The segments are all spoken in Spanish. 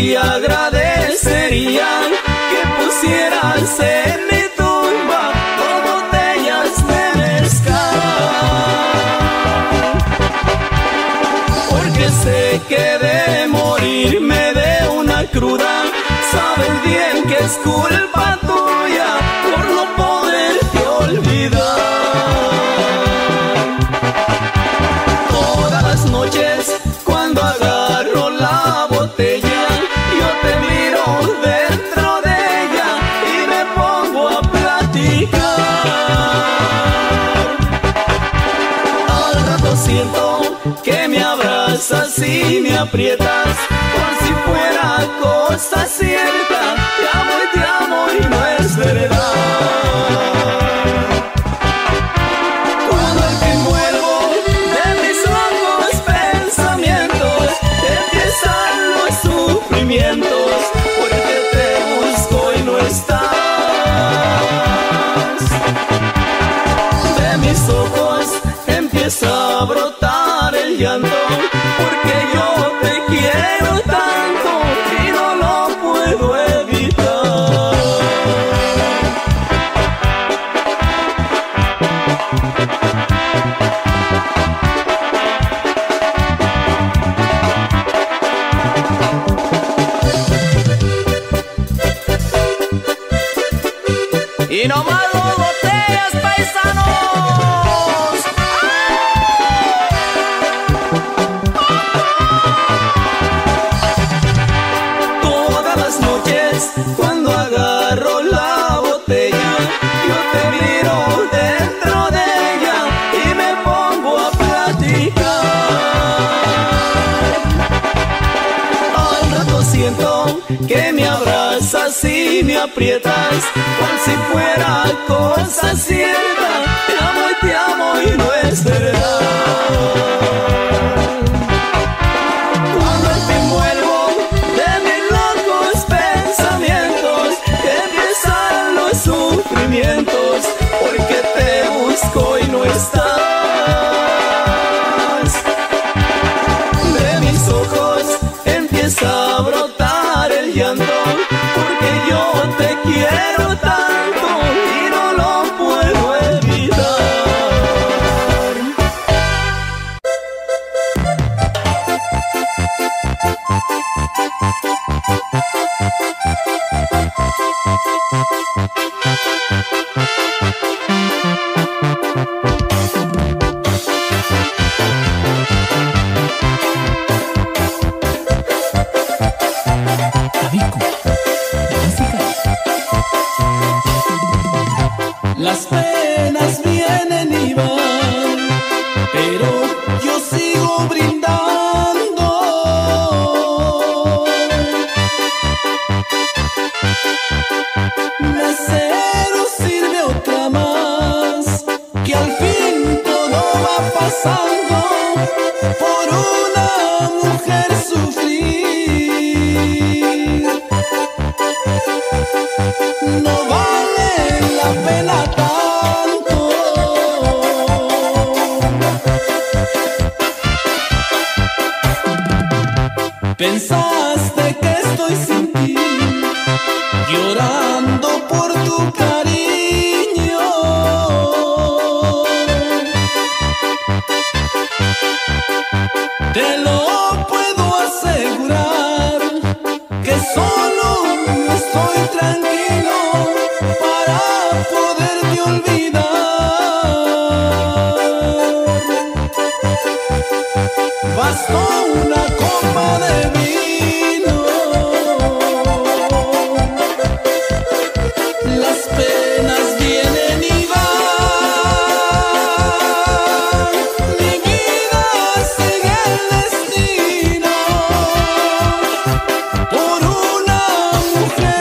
y agradecería que pusieras en mi tumba 2 botellas de mezcal, porque sé que de morirme de una cruda sabes bien que es culpa tuya por no poderte olvidar. Todas las noches cuando agarro la botella, yo te miro dentro de ella y me pongo a platicar. Al rato siento que me abrazas y me aprietas, como si fuera cosa cierta. Te amo y no es verdad. Cuando al fin vuelvo de mis locos pensamientos, empiezan los sufrimientos, porque te busco y no estás. De mis ojos empieza a brotar el llanto, porque yo te quiero tanto y no lo puedo evitar. Y no más 2 botellas, paisanos. Todas las noches cuando agarro la botella, yo te miro dentro de ella y me pongo a platicar. Al rato siento que me abrazas y me aprietas, cual si fuera cosa cierta. Te amo y no es verdad. Cuando al fin vuelvo de mis locos pensamientos, empiezan los sufrimientos, porque te busco y no estás. De mis ojos empieza a brotar el llanto, porque yo te quiero tanto y no lo puedo evitar. Las penas vienen y van, pero yo sigo brindando. Mesero, sirve otra más, que al fin todo va pasando. Por una mujer sufrir no vale la pena tanto. Pensaste que estoy sin ti, llorando por tu cariño. Te lo puedo asegurar, que solo estoy tranquilo para poderte olvidar. Bastó una copa de vino, las penas vienen y van, mi vida sigue el destino. Por una mujer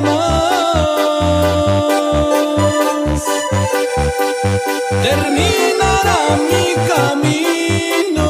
jamás terminará mi camino.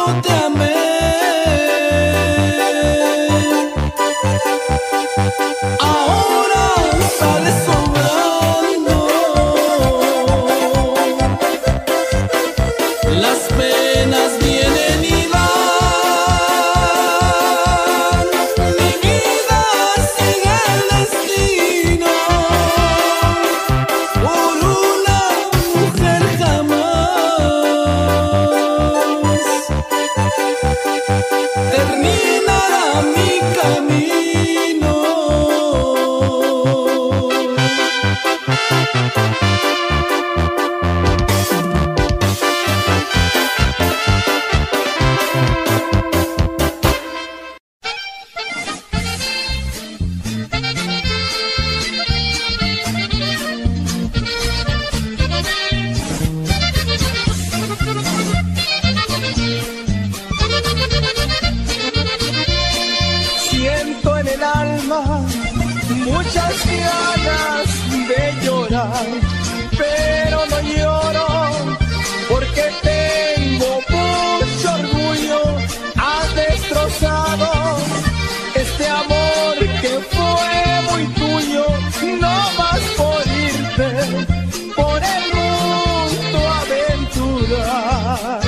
te amé. Ahora sales sobrando. Las penas vienen y van. Mi vida sigue el destino por una mujer jamás terminará mi camino. Siento en el alma muchas ganas de llorar, pero no lloro porque tengo mucho orgullo. Has destrozado este amor que fue muy tuyo. No vas por irte por el mundo a aventurar,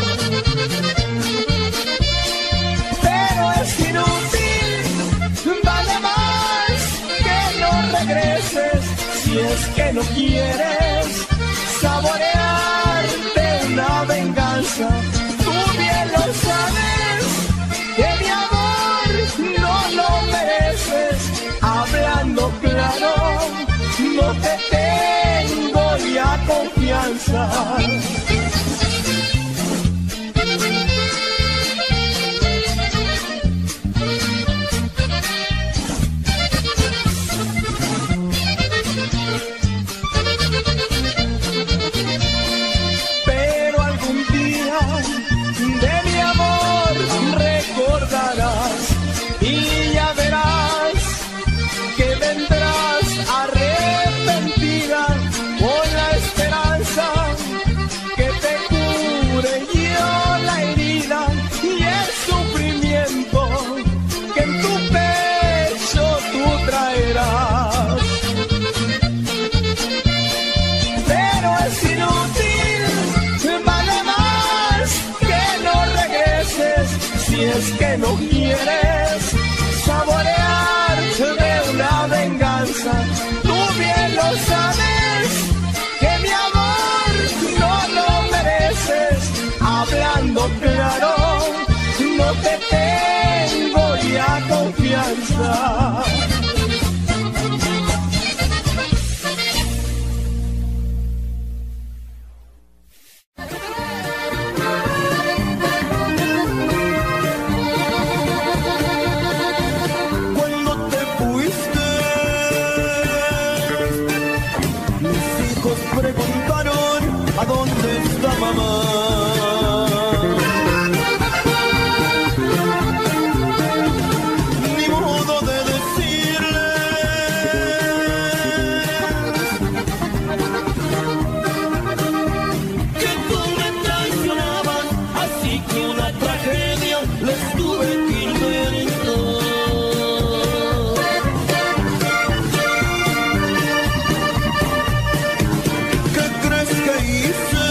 pero es inútil. Vale más que no regreses si es que no quieres saborearte una venganza. Tú bien lo sabes que mi amor no lo mereces. Hablando claro, no te tengo ya confianza. Pero algún día de mi amor recordarás y ya verás que vendrás arrepentida con la esperanza que te cure yo la herida y el sufrimiento que en tu pecho tú traerás. Pero es inútil, vale más que no regreses si es que no quieres saborearte de una venganza. Tú bien lo sabes que mi amor no lo mereces. Hablando claro, no te tengo ya confianza. Cuando te fuiste, mis hijos preguntaron a dónde está mamá. Ni modo de decirles que tú me traicionabas, así que una tragedia les tuve que inventar. ¿Qué crees que hice?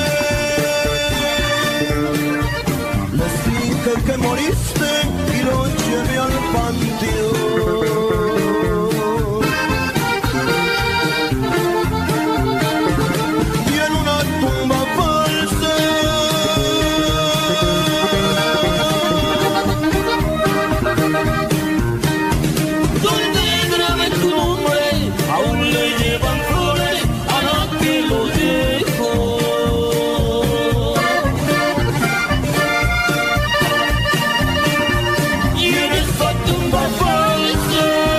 Les dije que moriste y los llevé al panteón. Y en una tumba falsa donde grabé tu nombre, aún le llevan flores a la que lo dejó. Y en esa tumba falsa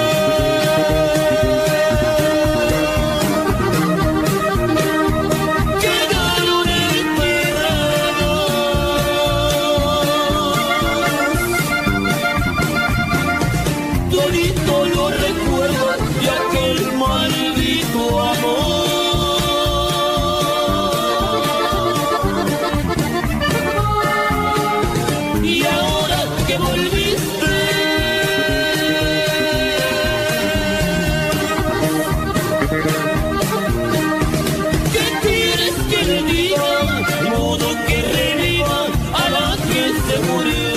se murió.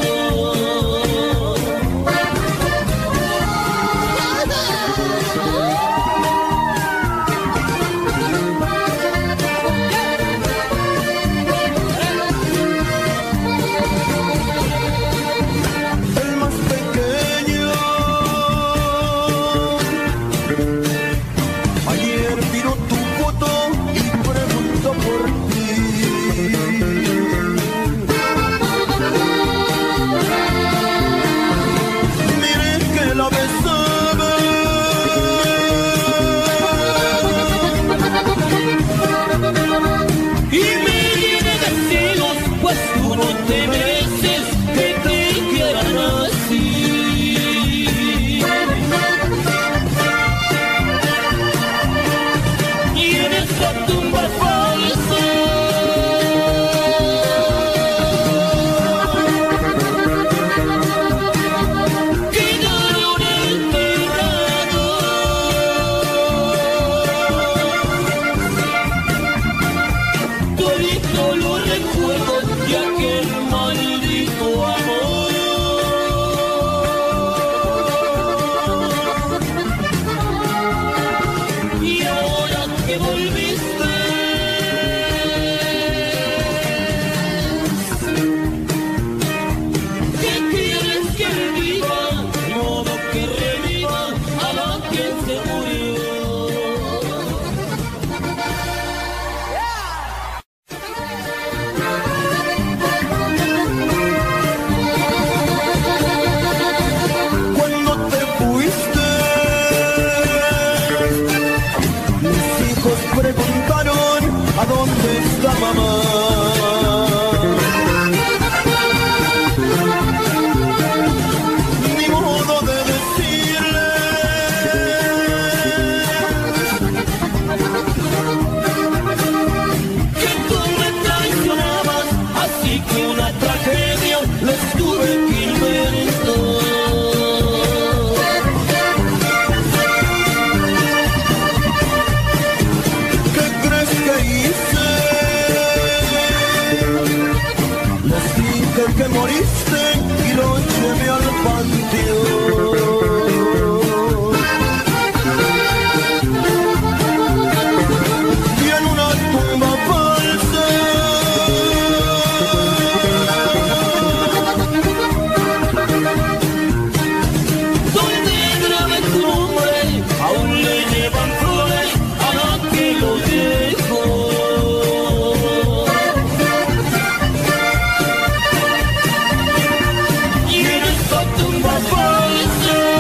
Que moriste y lo llevé al panteón. Y en una tumba falsa donde grabé tu nombre, aún le llevan flores a la que lo dejó. Tumba falsa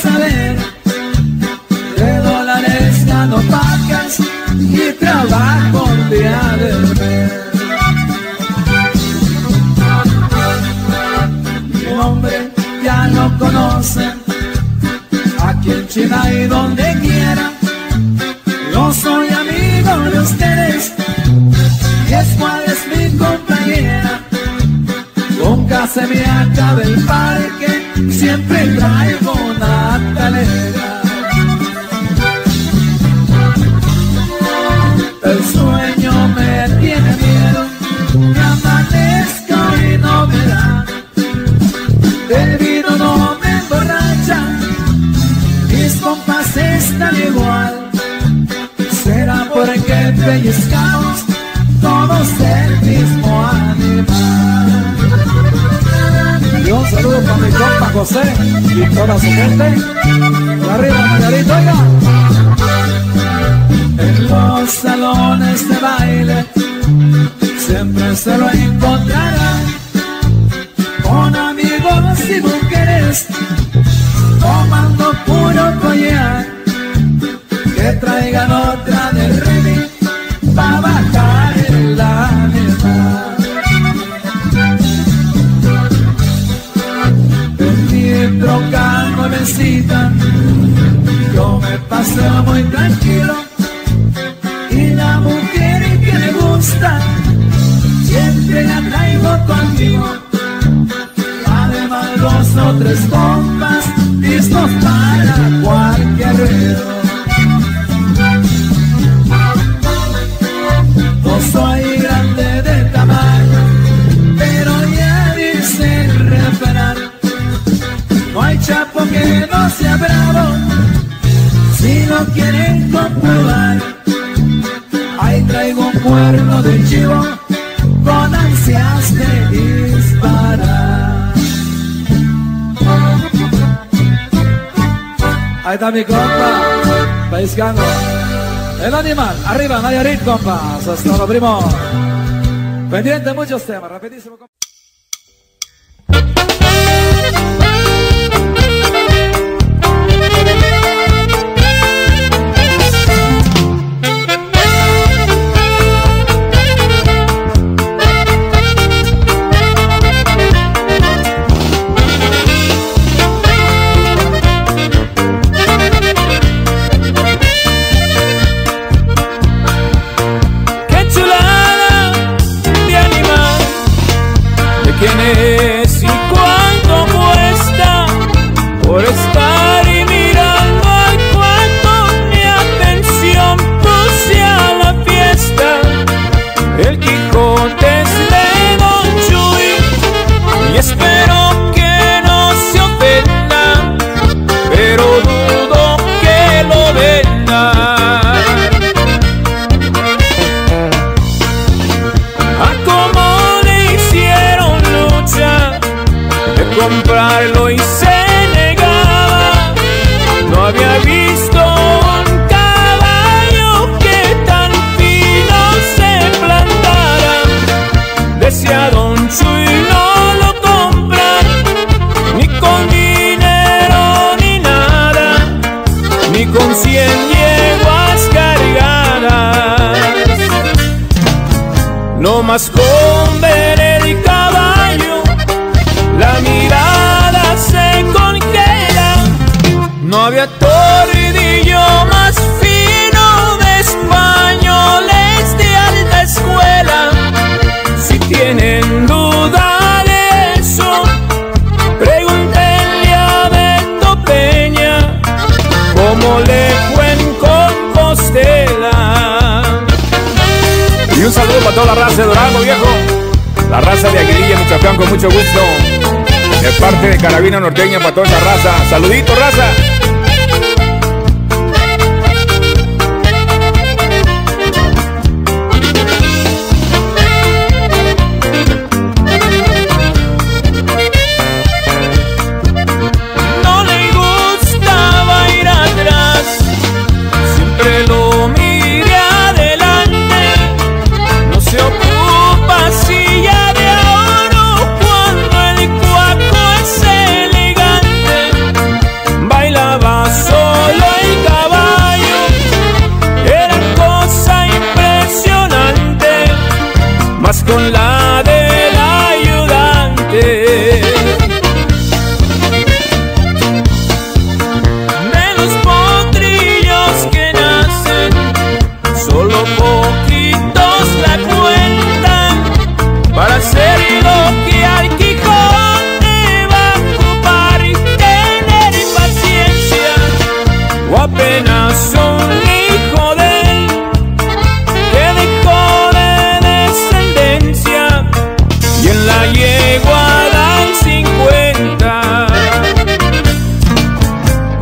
saber, de dólares gano pacas y trabajo un día del mes. Mi nombre ya lo conocen, aquí en China y donde quiera. Yo soy amigo de ustedes y es cual es mi compañera. Nunca se me acaba el parque, siempre traigo una talera. El sueño me tiene miedo, me amanezco y no me da. El vino no me emborracha, mis compas están igual. Será porque pellizcamos todos el mismo animal. Y un saludo para mi compa José y toda su gente. Y arriba, Margarito, oiga. En los salones de baile siempre se lo encontrarán, con amigos y mujeres tomando puro collar. Que traigan otra del reggae pa' bajar el ánimo. En mi troca nuevecita yo me paseo muy tranquilo, y la mujer que me gusta siempre la traigo conmigo. Además 2 o 3 compas listos para cualquier ruido. No soy grande de tamaño, pero ya dice el refrán, no hay chapo que no sea bravo, si lo quieren comprobar. Ahí traigo un cuerno de chivo con ansias de disparar. Ahí está mi compa, paisano. El animal, arriba, Nayarit, compas. Hasta lo primo. Pendiente muchos temas, rapidísimo, compa. ¿Quién es y cuánto cuesta por estar y mirando a cuánto mi atención puse a la fiesta? El Quijote es de Don Chuy y espero que no se ofenda, pero dudo que lo venda. Comprarlo y se negaba, no había visto un caballo que tan fino se plantara. Decía Don Chuy no lo comprar, ni con dinero ni nada, ni con 100 yeguas cargadas. No más con ver el caballo la mirada se congela. No había tordillo más fino de españoles de alta escuela. Si tienen duda de eso, pregúntenle a Beto Peña cómo le fue en Compostela. Y un saludo para toda la raza de Durango, viejo. La raza de Aguililla, Michoacán, con mucho gusto. De parte de Carabina Norteña para toda esa raza. Saludito, raza. No le gustaba ir atrás, siempre lo mire adelante. No se ocupa silla de oro cuando el cuaco es elegante. Baila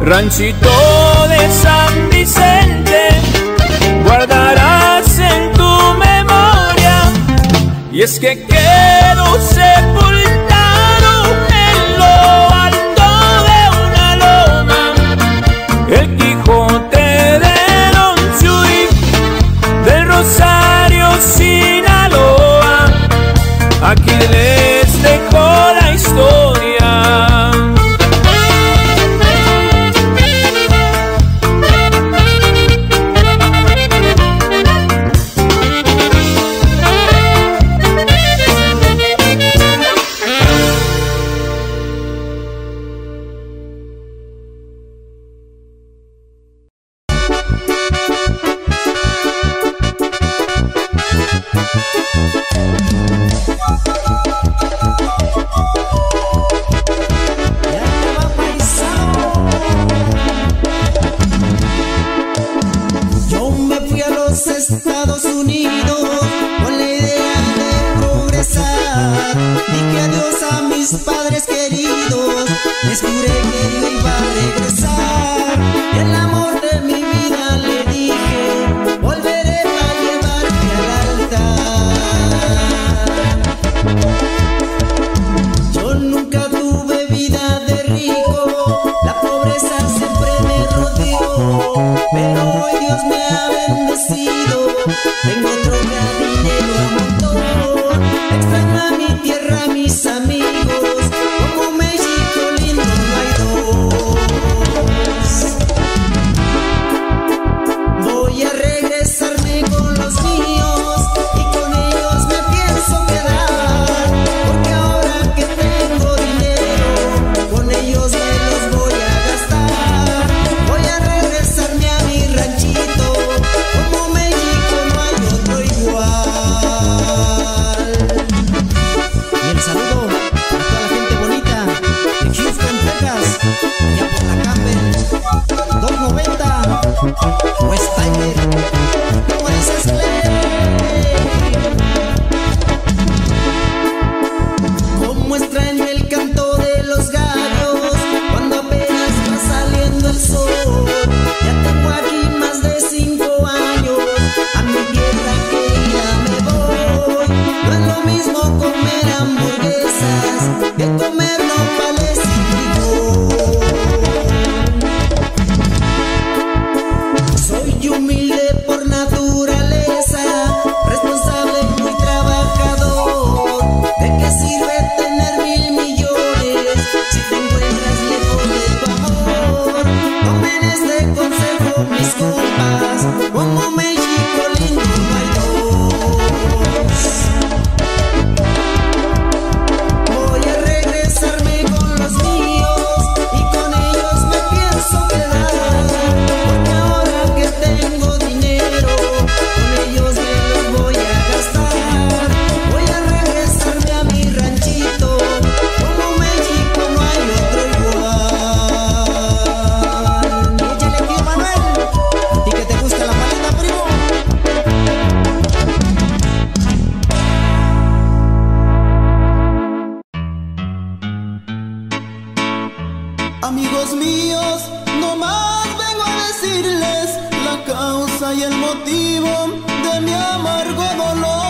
ranchito de San Vicente, guardarás en tu memoria. Y es que quedo sepultado en lo alto de una loma, el Quijote de Don Chuy, del Rosario, Sinaloa. Aquí les dejo la historia. Estados Unidos con la idea de progresar. Dije adiós a mis padres queridos, les juré que yo iba a regresar. Y el amor de mi vida le dije, volveré para llevarte al altar. Yo nunca tuve vida de rico, la pobreza siempre me rodeó, pero hoy Dios me ha bendecido. Tengo droga, dinero a montón. Extraño a mi tierra, a mis amigos. Como México lindo no hay dos. Voy a regresarme con los míos y con ellos me pienso quedar. Porque ahora que tengo dinero, con ellos me los voy a gastar. Voy a regresarme a mi ranchito. Como México no hay otro igual. Y el saludo a toda la gente bonita de Houston, Texas, allá por la Campbell 290 West Tyler. ¿Cómo dices, Clay? Cómo extraño el canto de los gallos cuando apenas va saliendo el sol. Ya tengo aquí más de 5 años, a mi tierra querida me voy. No es lo mismo comer hamburguesas que comer nopales y frijol. Soy humilde por naturaleza, responsable y muy trabajador. ¿De qué sirve tener 1000 millones si te encuentras lejos de tu amor? Tomen este consejo mis compas, como México lindo no hay dos. Voy a regresarme con los míos y con ellos me pienso quedar. Porque ahora que tengo dinero, con ellos me los voy a gastar. Voy a regresarme a mi ranchito, como México no hay otro igual. Échale, tío Manuel, a ti que te gusta la paleta, primo. Amigos míos, no más vengo a decirles la causa y el motivo de mi amargo dolor.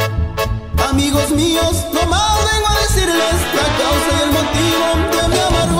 Amigos míos, no más vengo a decirles la causa y el motivo de mi amargo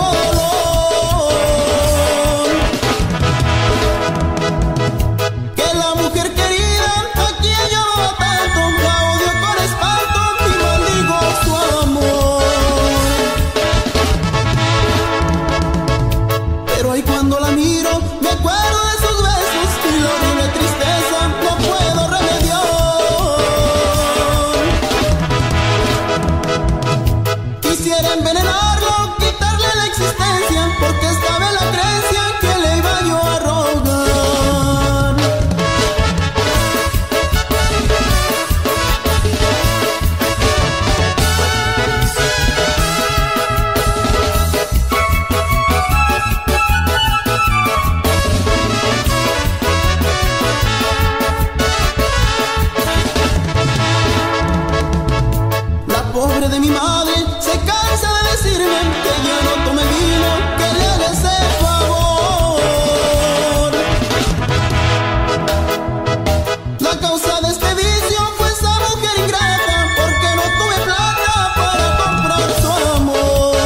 La causa de este vicio fue esa mujer ingrata, porque no tuve plata para comprar su amor.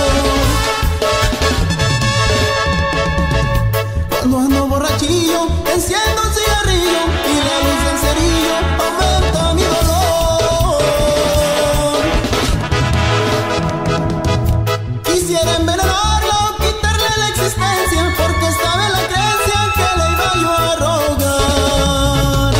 Cuando ando borrachillo, enciendo un cigarrillo y la luz del cerillo aumenta mi dolor. Quisiera envenenarlo, quitarle la existencia, porque estaba en la creencia que le iba yo a rogar.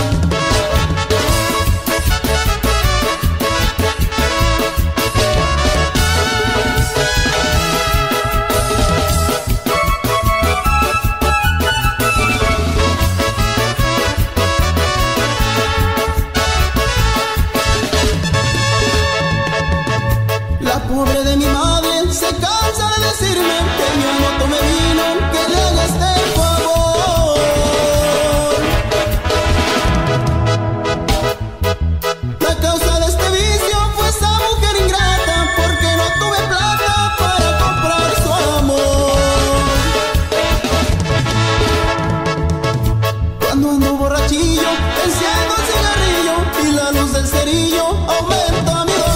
La pobre de mi madre se cansa de decirme que ya no tome vino, que le haga este favor. La causa de este vicio fue esa mujer ingrata, porque no tuve plata para comprar su amor. Cuando ando borrachillo, enciendo un cigarrillo y la luz del cerillo aumenta mi dolor.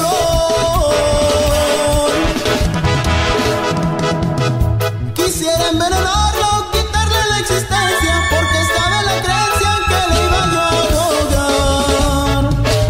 Quisiera envenenarlo, quitarle la existencia, porque estaba en la creencia que le iba yo a rogar.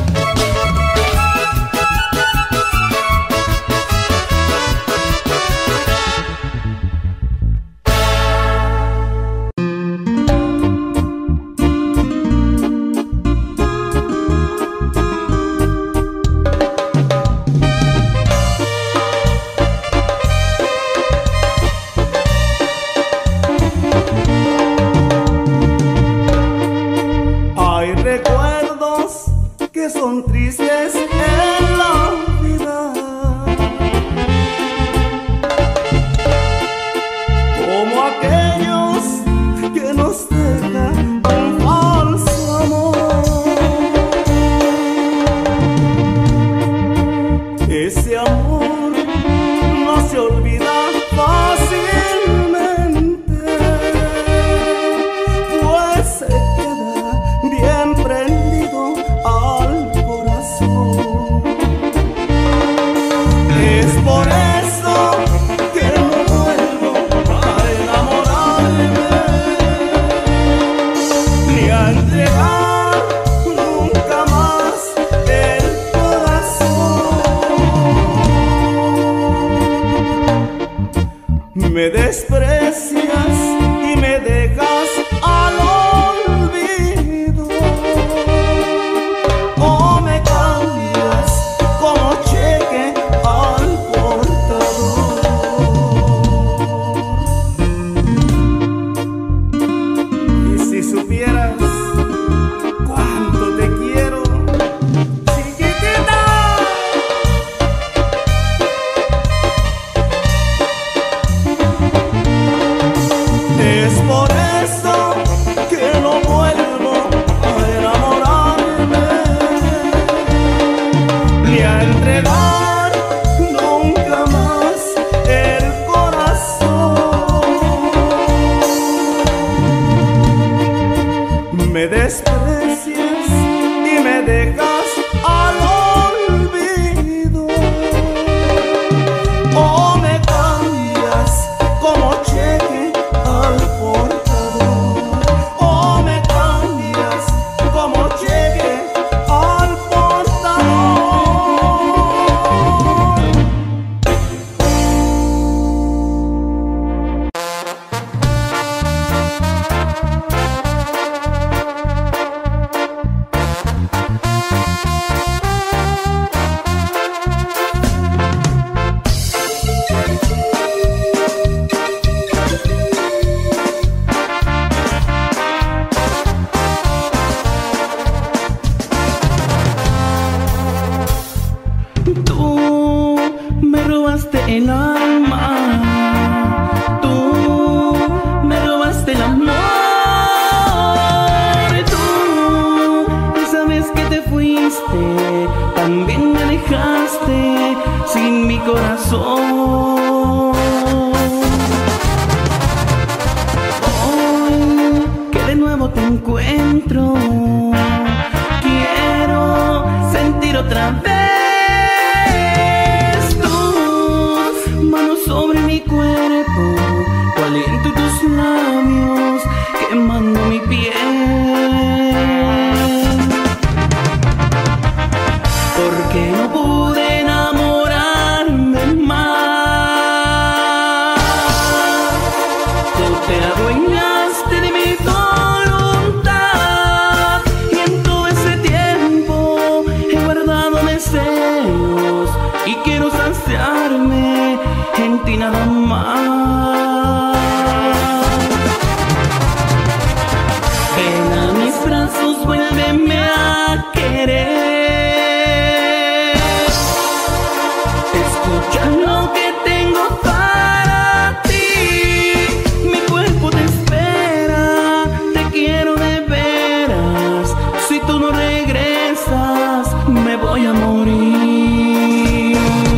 Hay recuerdos que son tristes en la vida, como aquellos que nos dejan un falso amor. Ese amor no se olvida fácilmente, pues se queda bien prendido al corazón. Es por eso que no vuelvo a enamorarme, ni a entregar nunca más el corazón. Me desprecias y me dejas al olvido, o me cambias como cheque al portador. Y si supieras cuánto te quiero, chiquitita. Es por eso que no vuelvo a enamorarme, ni a entregar nunca más el corazón. Me desprecias y me dejas al olvido, o me cambias como cheque al portador, o me cambias como cheque al portador. Tú me robaste el alma, tú me robaste el amor, tú esa vez que te fuiste también me dejaste sin mi corazón. Hoy que de nuevo te encuentro, regresas, me voy a morir.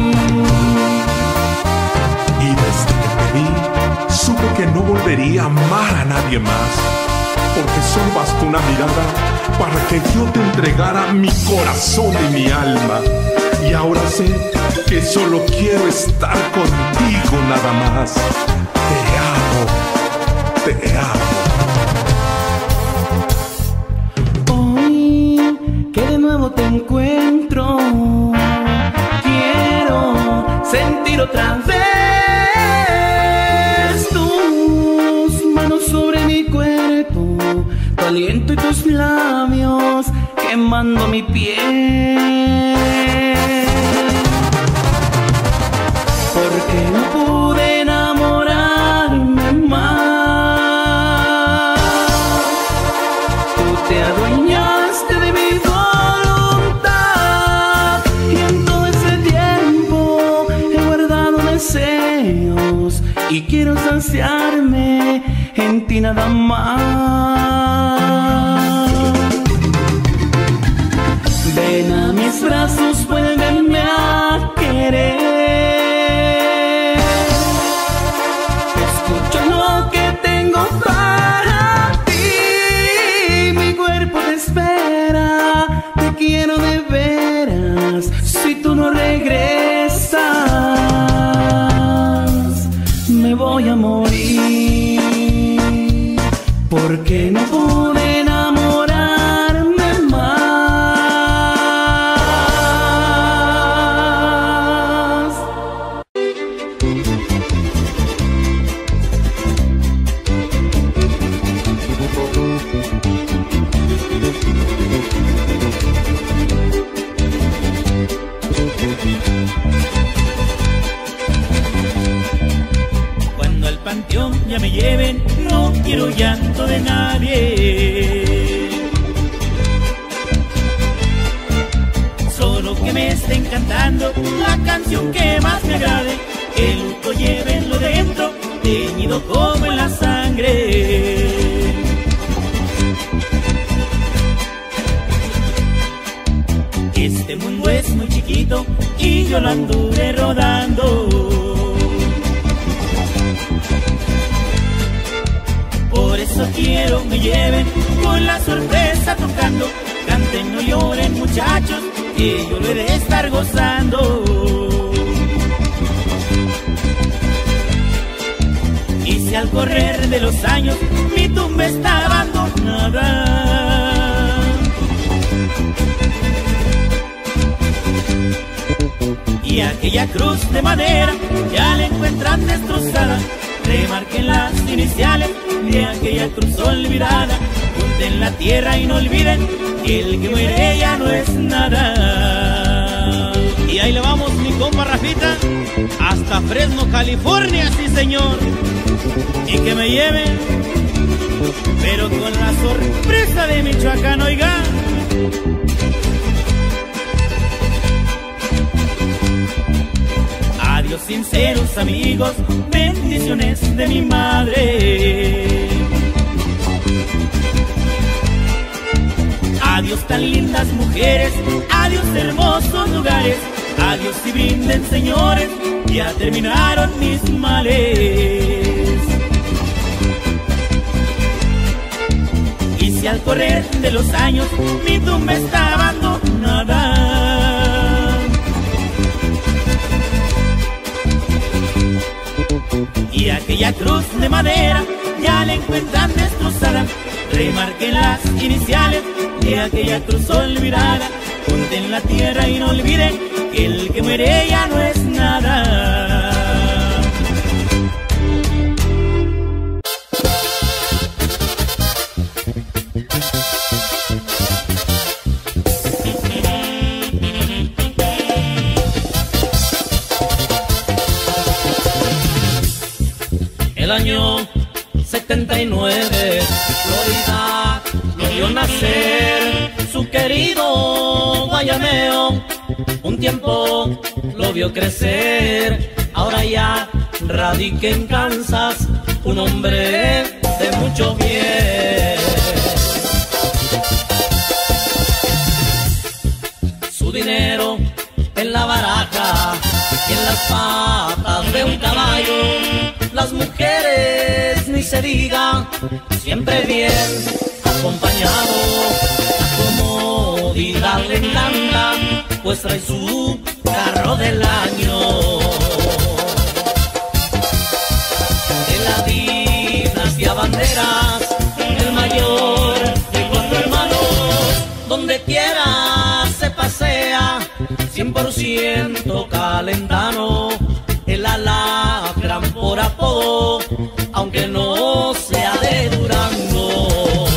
Y desde que te vi, supe que no volvería a amar a nadie más, porque solo bastó una mirada para que yo te entregara mi corazón y mi alma. Y ahora sé que solo quiero estar contigo nada más. Te amo, te amo. Hoy que de nuevo te encuentro, quiero sentir otra vez tus manos sobre mi cuerpo, tu aliento y tus labios quemando mi piel. Porque no pude enamorarme más. Tú te adueñaste de mi voluntad y en todo ese tiempo he guardado deseos y quiero saciarme en ti nada más. Ven a mis brazos, vuélveme a querer. Escucha lo que tengo para ti. Mi cuerpo te espera, te quiero de veras. Si tú no regresas, me voy a morir. Porque no pude enamorarme más. Cuando al panteón ya me lleven, no quiero llanto de nadie. Solo que me estén cantando la canción que más me agrade. El luto llévenlo dentro, teñido como en la sangre. Este mundo es muy chiquito y yo lo anduve rodando. Por eso quiero me lleven con la sorpresa tocando. Canten, no lloren muchachos, que yo lo he de estar gozando. Y si al correr de los años mi tumba está abandonada, y aquella cruz de madera ya la encuentran destrozada, remarquen las iniciales de aquella cruz olvidada. Junten la tierra y no olviden que el que muere ya no es nada. Y ahí le vamos, mi compa Rafita, hasta Fresno, California, sí señor. Y que me lleven, pero con la sorpresa de Michoacán, oiga. Adiós sinceros amigos, bendiciones de mi madre. Adiós tan lindas mujeres, adiós hermosos lugares. Adiós y brinden señores, ya terminaron mis males. Y si al correr de los años mi tumba está abandonada, y aquella cruz de madera ya la encuentran destrozada, remarquen las iniciales de aquella cruz olvidada. Junten la tierra y no olviden que el que muere ya no es nada. El año 79, Florida lo vio nacer su querido guayameo. Un tiempo lo vio crecer, ahora ya radica en Kansas, un hombre de mucho bien. dinero en la baraja y en las patas de un caballo. Las mujeres ni se diga, siempre bien acompañado. La comodidad le encanta, pues trae su carro del año. De la dinastía Banderas, el mayor de 4 hermanos, donde quiera se pasea, 100% calentano, el alacrán por apodo, aunque no sea de Durango.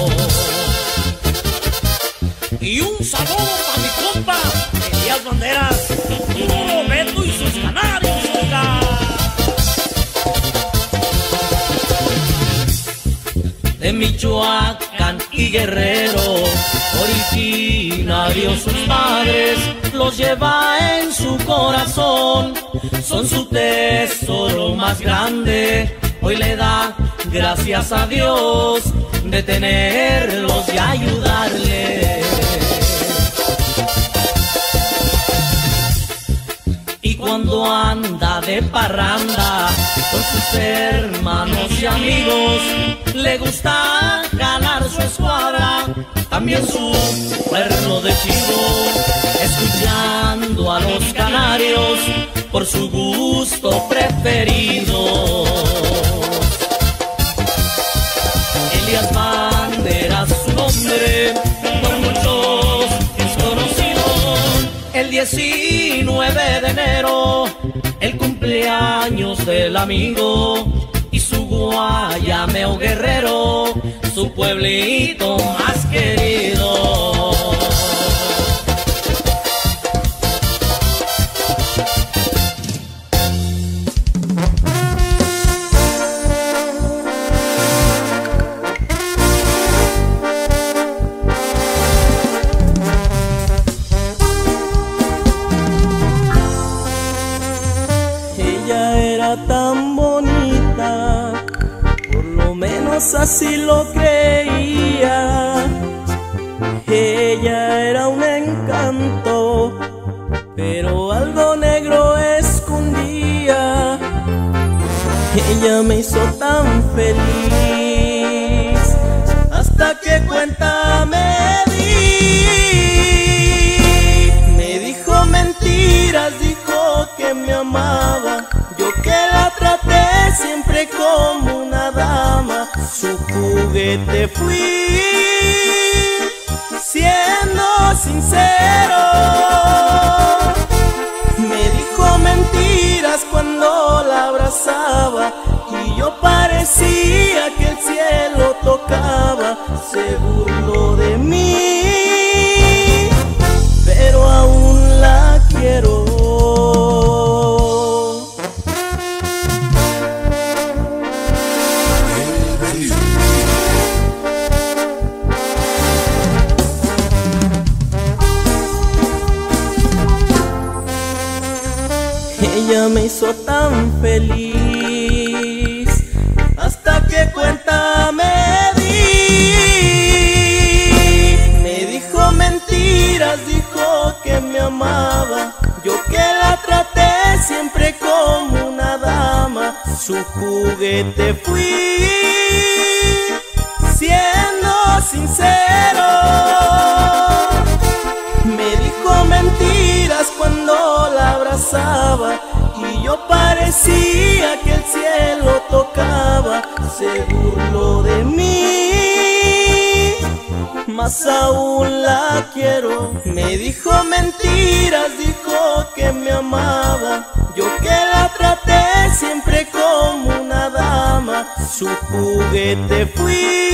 Y un saludo para mi compa Elías Banderas, puro Beto y sus canarios, oiga. De Michoacán y Guerrero, originarios sus padres, los lleva en su corazón, son su tesoro más grande. Hoy le da gracias a Dios de tenerlos y ayudarles. Y cuando anda de parranda con sus hermanos y amigos, le gusta ganar su escuadra, también su cuerno de chivo, escuchando a los canarios por su gusto preferido. Elías Banderas, su nombre por muchos es conocido. El 19 de enero, el cumpleaños del amigo, y su Guayameo Guerrero, su pueblito más querido. Tan bonita, por lo menos así lo creía. Ella era un encanto, pero algo negro escondía. Ella me hizo tan feliz, hasta que cuenta me di. Me dijo mentiras, dijo que me amaba, yo que la traté siempre como una dama, su juguete fui, siendo sincero. Me dijo mentiras cuando la abrazaba, y yo parecía que el cielo tocaba. Se burló de mí, pero aún la quiero. Ella me hizo tan feliz, hasta que cuenta me di. Me dijo mentiras, dijo que me amaba, yo que la traté siempre como una dama, su juguete fui, siendo sincero. Me dijo mentiras cuando la abrazaba, y yo parecía que el cielo tocaba. Se burló de mí, mas aún la quiero. Me dijo mentiras, dijo que me amaba, yo que la traté siempre como una dama, su juguete fui,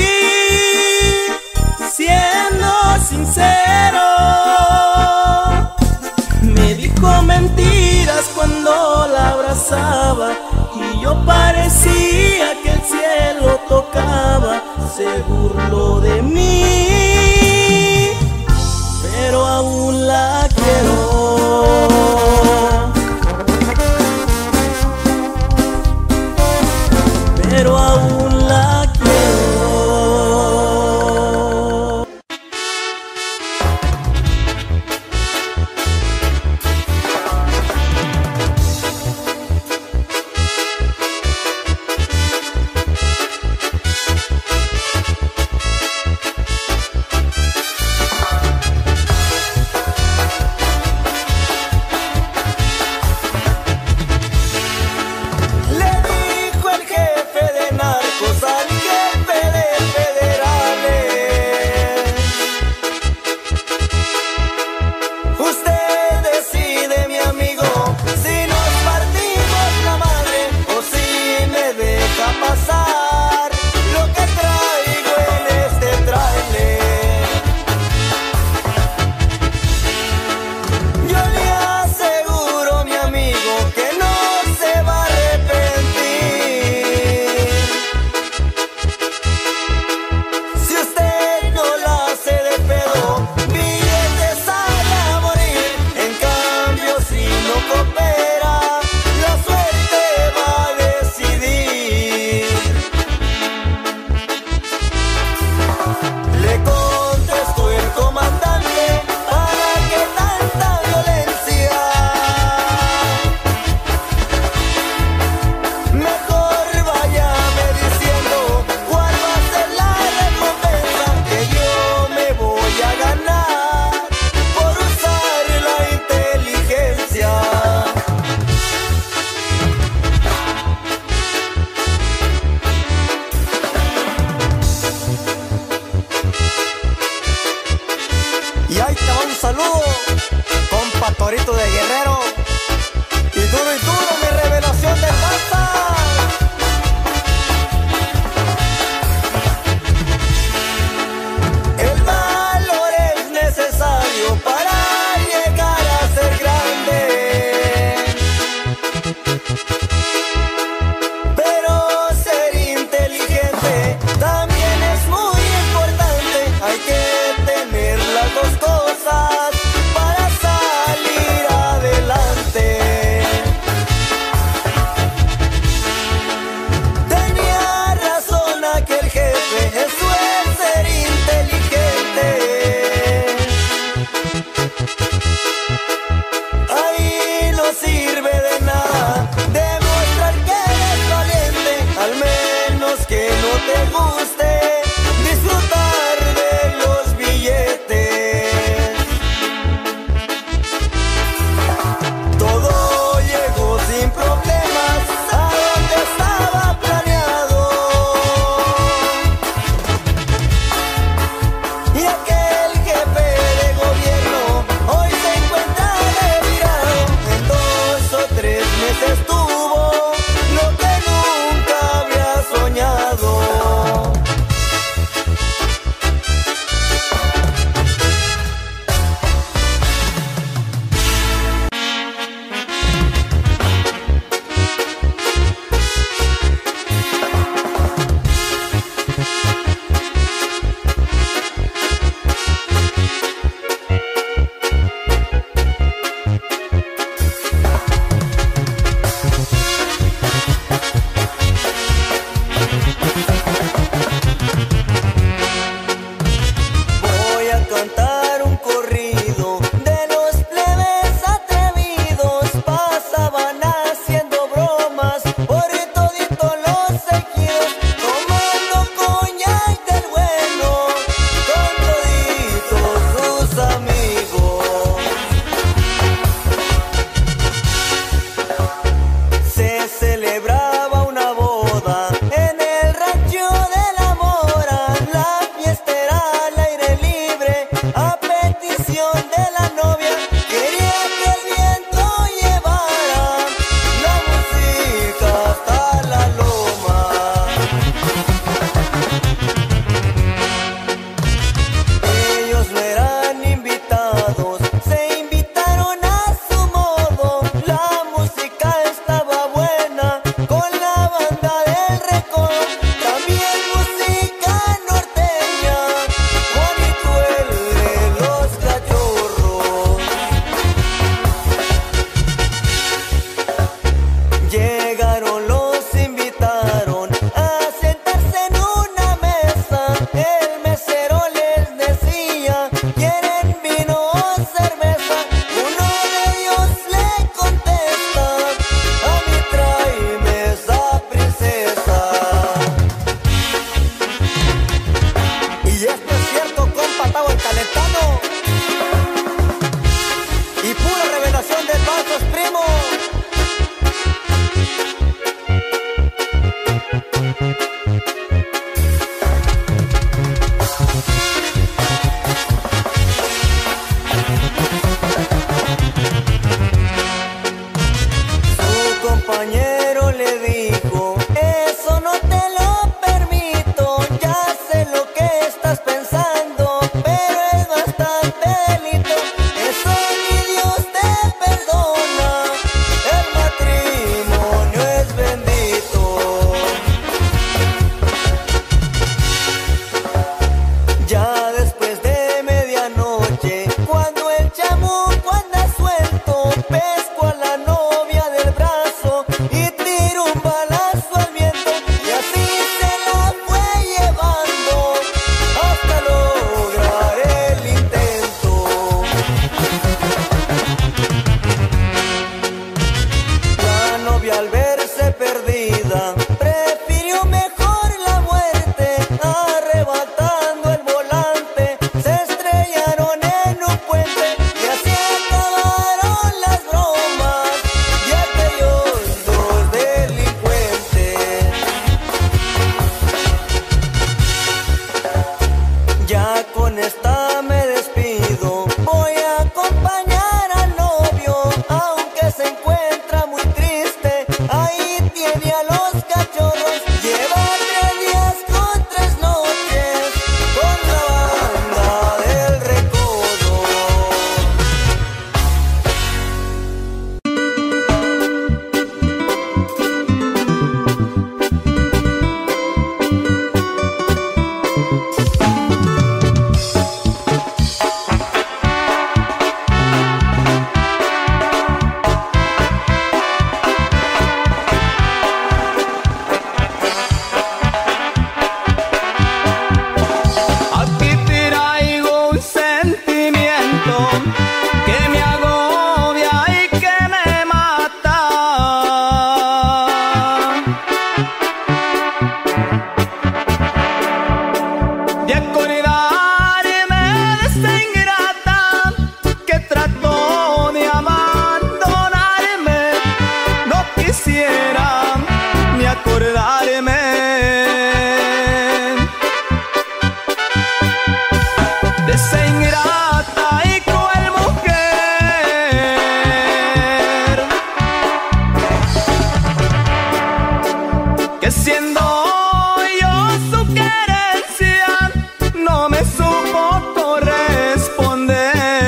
siendo sincero. Me dijo mentiras cuando la abrazaba, y yo parecía que el cielo tocaba. Se burló de mí, pero aún la quiero. Pero aún la quiero. estudió para llegar a ser grande. Pero ser inteligente también es muy importante. Hay que tener las dos cosas para salir adelante. Tenía razón aquel jefe, eso es ser inteligente. acordarme de esa ingrata y cruel mujer que siendo yo su querencia no me supo corresponder.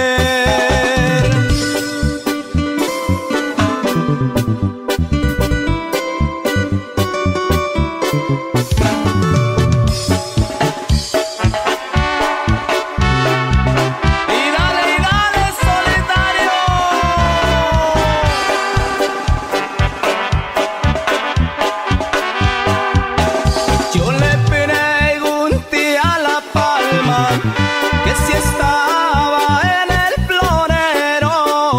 Yo le pregunté a La Palma que si estaba en el florero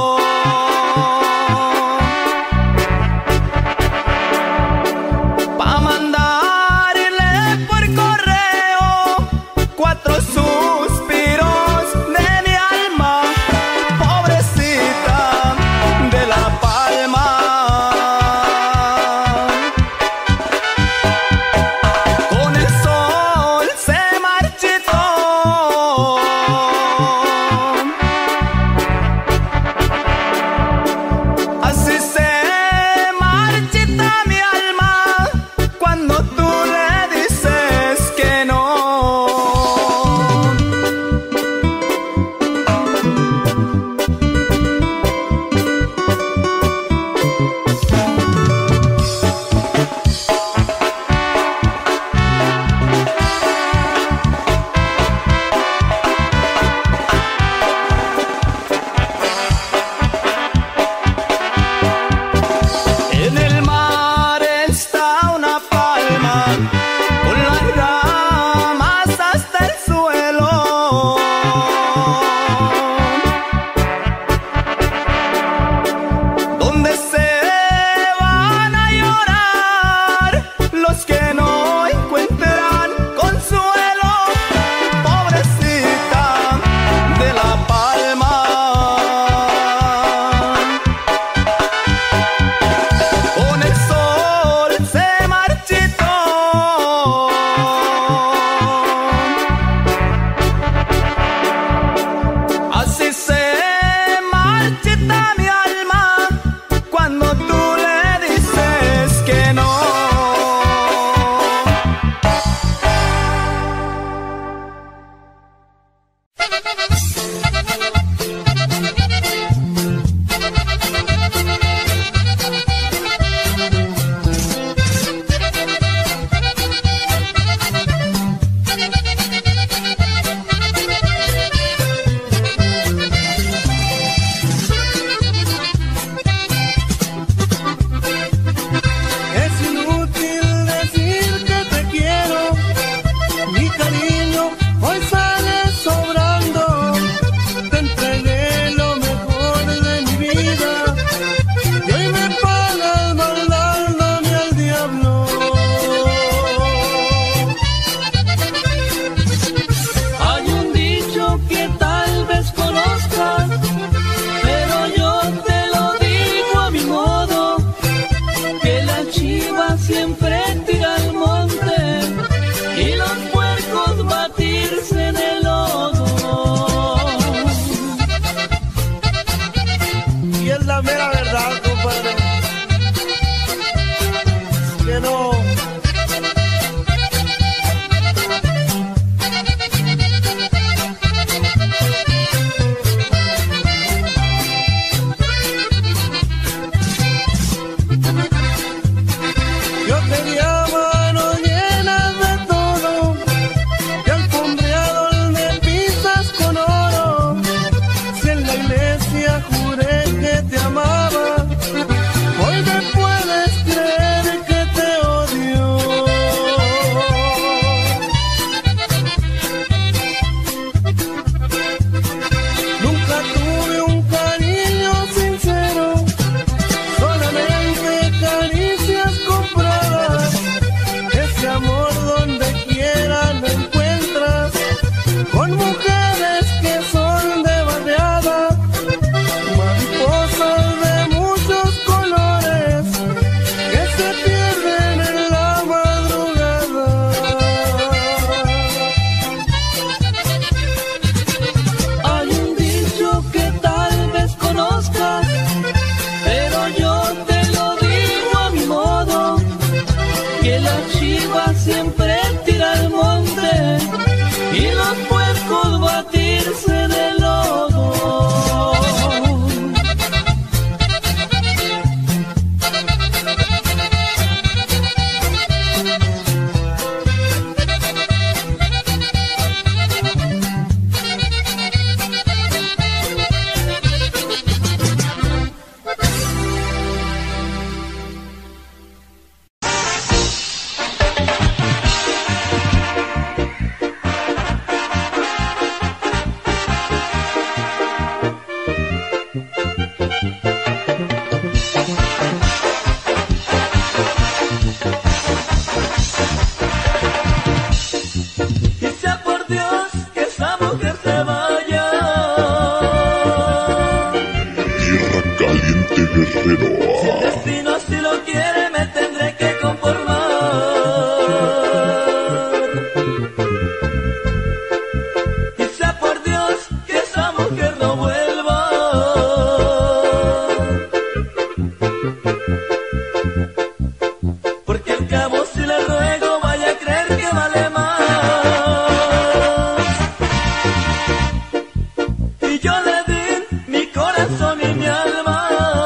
pa' mandarle por correo 4 suspiros de mi alma, pobrecita de La Palma. Con el sol se marchitó, así se marchita mi alma cuando tú le dices que no. En el mar está una palma con las ramas hasta el suelo, donde se van a llorar los que no encuentran consuelo, pobrecita de La Palma. Con el sol se marchitó, así se marchita mi alma cuando tú le dices que no. Es inútil decir que te quiero, mi cariño hoy sale sobrando. Te entregué lo mejor de mi vida y hoy me pagas mandándome al diablo. Hay un dicho que tal vez conozcas, pero yo te lo digo a mi modo, que la chiva siempre tira al monte y los puercos batirse en el lodo. Y es la mera verdad, compadre, que no. Yo tenía manos llenas de todo, y alfombreado de pizzas con oro. Si en la iglesia juré que te amaba, hoy me puedes creer que te odio. Nunca tuve un cariño sincero, solamente caricias compradas. Ese amor donde quiera lo encuentras, con mujeres que son de barriada, mariposas de de Guerrero. Si el destino así lo quiere, me tendré que conformar. Y sea por Dios que esa mujer no vuelva. Porque al cabo si le ruego vaya a creer que vale más. Y yo le di mi corazón y mi alma.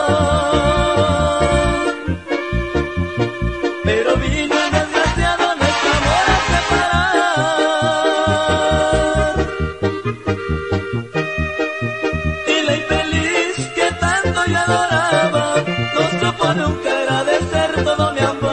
Pero vino el desgraciado nuestro amor a separar. Y la infeliz que tanto yo adoraba no supo nunca agradecer todo mi amor.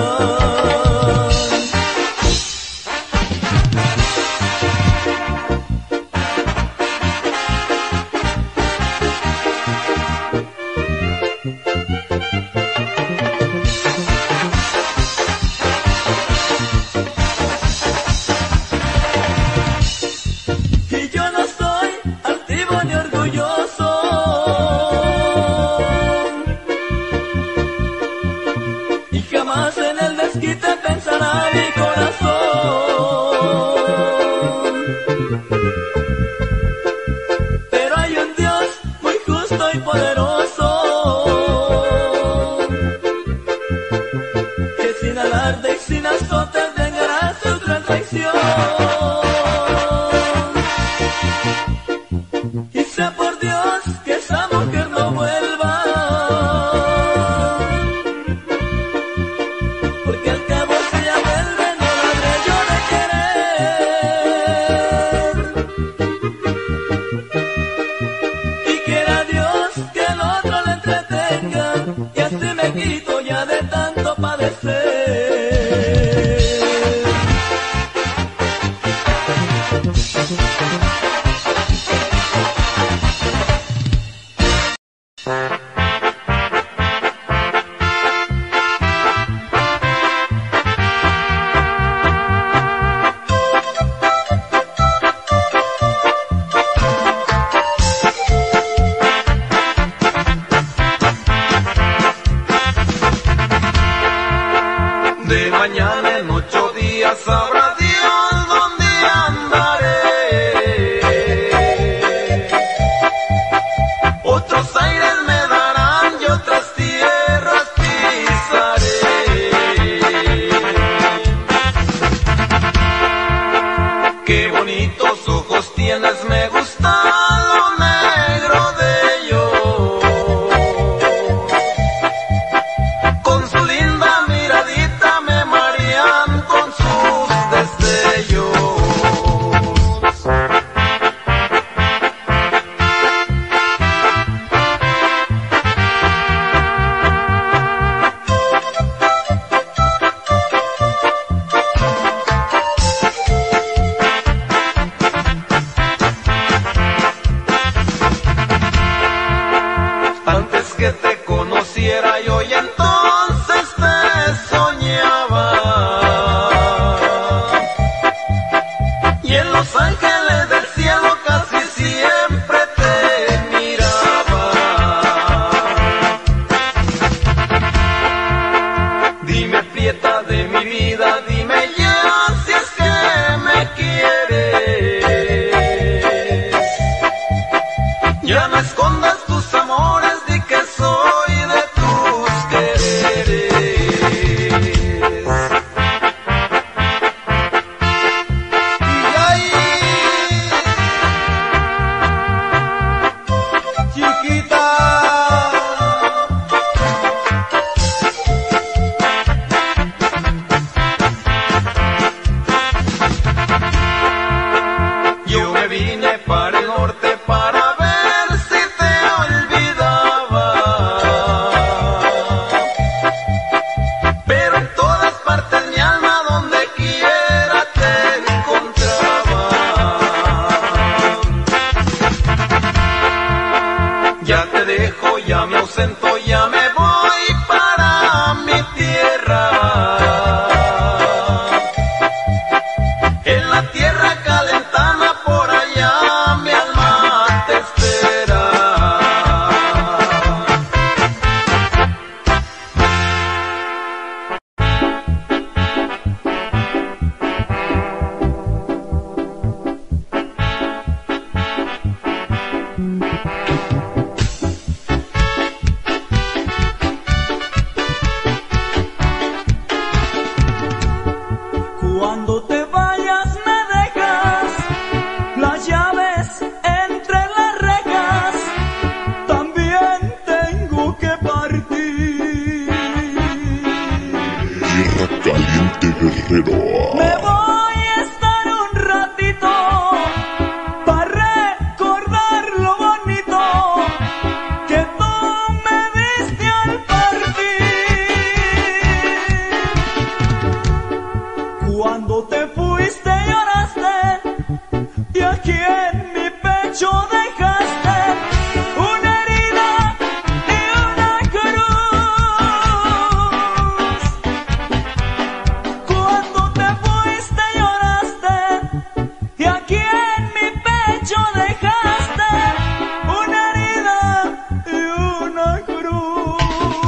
Y yo no soy altivo ni orgulloso. Y jamás en el desquite pensará mi corazón. Pero hay un Dios muy justo y poderoso, que sin alarde y sin azotes vengará su gran traición. Y sea por Dios que esa mujer no vuelva. Porque al cabo si ella vuelve no la habré yo de querer. Y quiera Dios que el otro le entretenga, y así me quito ya de tanto padecer. De mañana en 8 días sabrá Dios dónde andaré. Otros aires me darán y otras tierras pisaré. Qué bonitos ojos tienes, me gusta lo negro de ellos. Con su linda miradita me marean con sus destellos. Antes que te conociera yo y entonces te soñaba. Y en los ángeles del cielo casi siempre te miraba. Dime, prieta de mi vida, dime ya si es que me quieres. Ya no escondas tus amores, di que soy de tus quereres. Y ahí, chiquita, yo me vine para el norte para ver si te olvidaba. Pero en todas partes mi alma donde quiera te encontraba. Ya te dejo, ya me ausento, ya me voy para mi tierra. En la tierra calentana por allá mi alma te espera. soltero. Me voy a estar un ratito para recordar lo bonito que tú me diste al partir. Cuando te fuiste lloraste y aquí en mi pecho dejaste una herida y una cruz. Cuando te fuiste lloraste y aquí en mi pecho dejaste una herida y una cruz.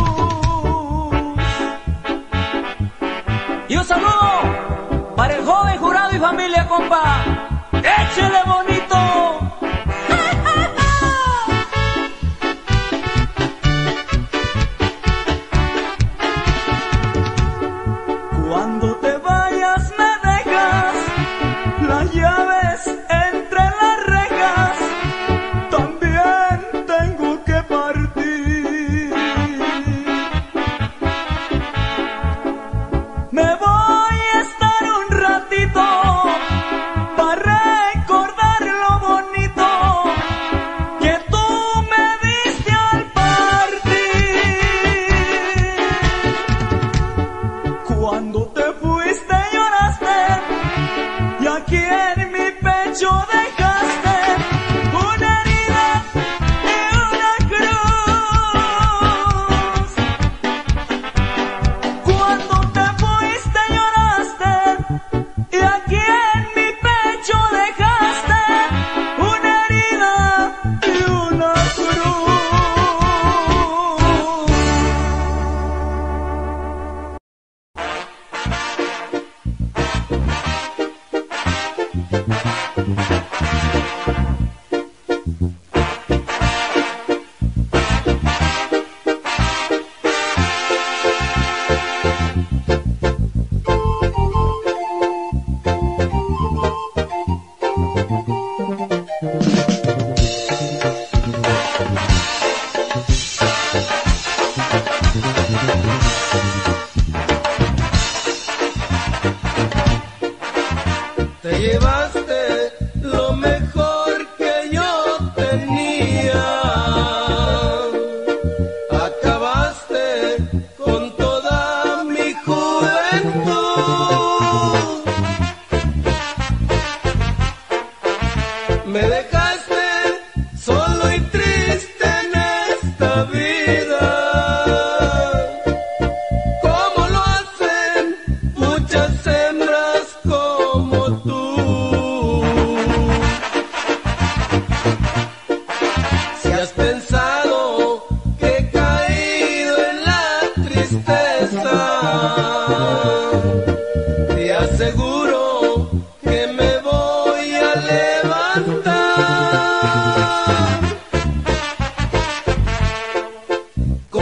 Y un saludo para el joven Jurado y familia, compa. ¡Échele bonito! Cuando te vayas me dejas las llaves entre las rejas, también tengo que partir. Me voy a estar un ratito para recordar lo bonito que tú me diste al partir. Cuando te fuiste lloraste y aquí en mi pecho dejaste una herida y una cruz. Cuando te fuiste lloraste y aquí en mi pecho dejaste una herida y una cruz. Te llevaste lo mejor que yo tenía. Acabaste con toda mi juventud. Me dejaste solo y triste en esta vida, como lo hacen muchas hembras como tú. Si has pensado que he caído en la tristeza, te aseguro que me voy a levantar.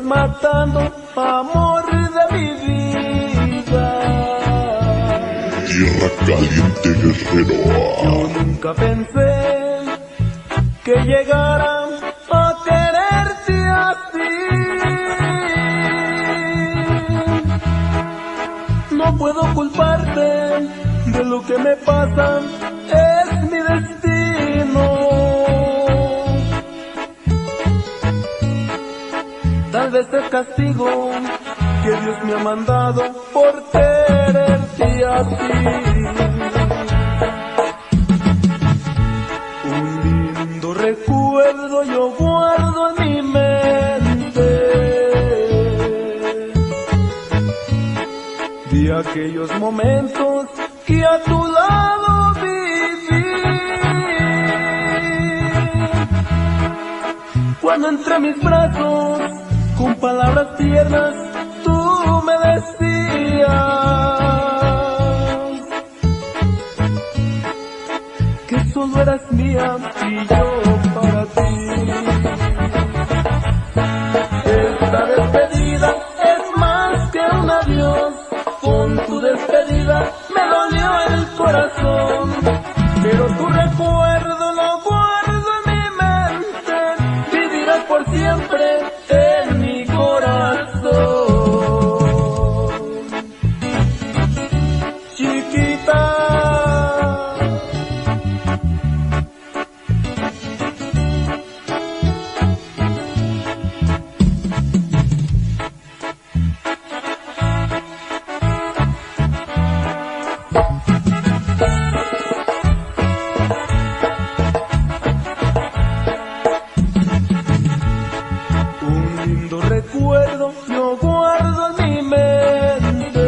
matando, amor de mi vida. Tierra caliente, guerrero. Yo nunca pensé que llegara a quererte así. No puedo culparte de lo que me pasa, es mi destino. Tal vez el castigo que Dios me ha mandado por quererte así. Un lindo recuerdo yo guardo en mi mente de aquellos momentos que a tu lado viví. Cuando entre mis brazos, con palabras tiernas, tú me decías que solo eras mía y yo para ti. Esta despedida es más que un adiós. Con tu despedida me dolió el corazón, pero tu recuerdo lo guardo en mi mente. Vivirás por siempre en mi corazón. Chiquita, recuerdo yo guardo en mi mente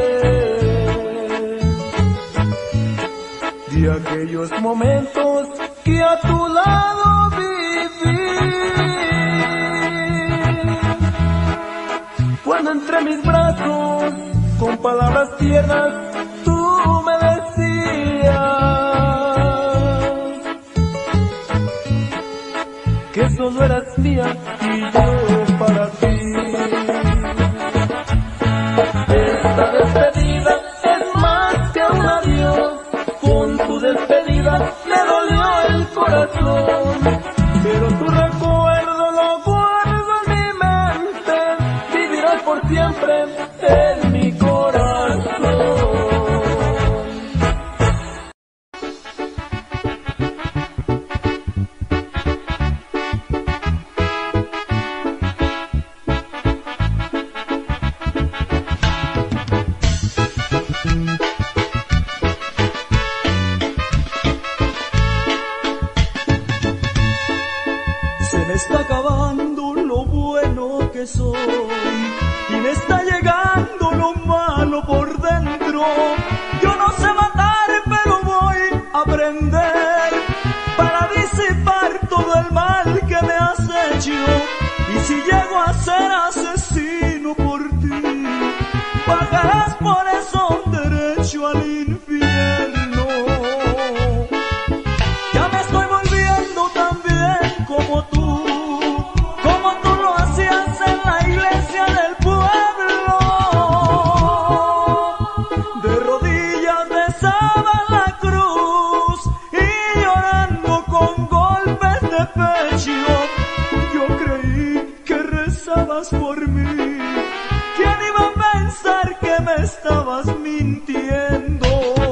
de aquellos momentos que a tu lado viví. Cuando entre mis brazos, con palabras tiernas, tú me decías que solo eras mía y yo para ti. Esta despedida es más que un adiós. Con tu despedida me dolió el corazón, pero tu recuerdo lo guardo en mi mente. Vivirás por siempre en mi corazón. Se me está acabando lo bueno que soy y me está llegando lo malo por dentro. Yo no sé matar, pero voy a aprender para disipar todo el mal que me has hecho. Y si llego a ser asesino por ti, bajarás por eso derecho al infierno. Ya me estoy volviendo tan bien como tú lo hacías en la iglesia del pueblo. De rodillas besaba la cruz y llorando con golpes de pecho. Yo creí que rezabas por mí. ¿Quién iba a pensar que me estabas mintiendo?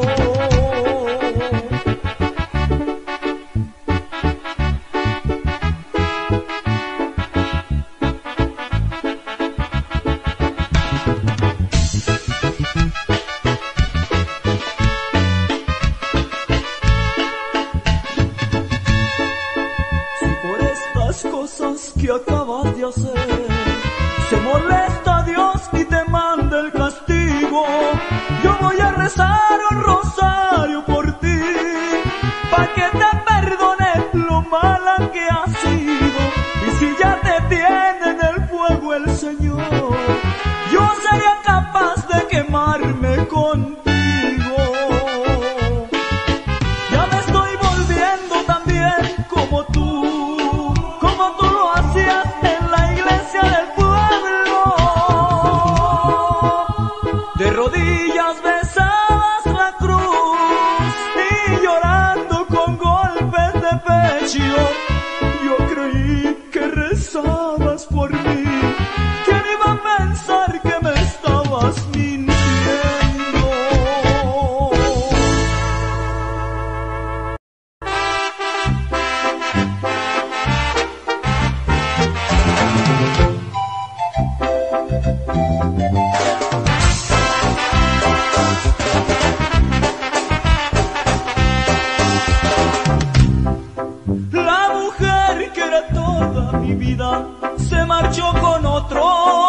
Cosas que acabas de hacer se molesta a Dios y te manda el castigo. Yo voy a rezar un rosario por ti, pa' que te perdone lo mala que has sido. Y si ya te tiene en el fuego el Señor, yo sería capaz de quemarme contigo. Ya me estoy volviendo también como tú lo hacías en la iglesia del pueblo. marchó. Yo creí que rezabas por mí. ¿Quién iba a pensar que me estabas mintiendo? La mujer que era toda mi vida se marchó con otro.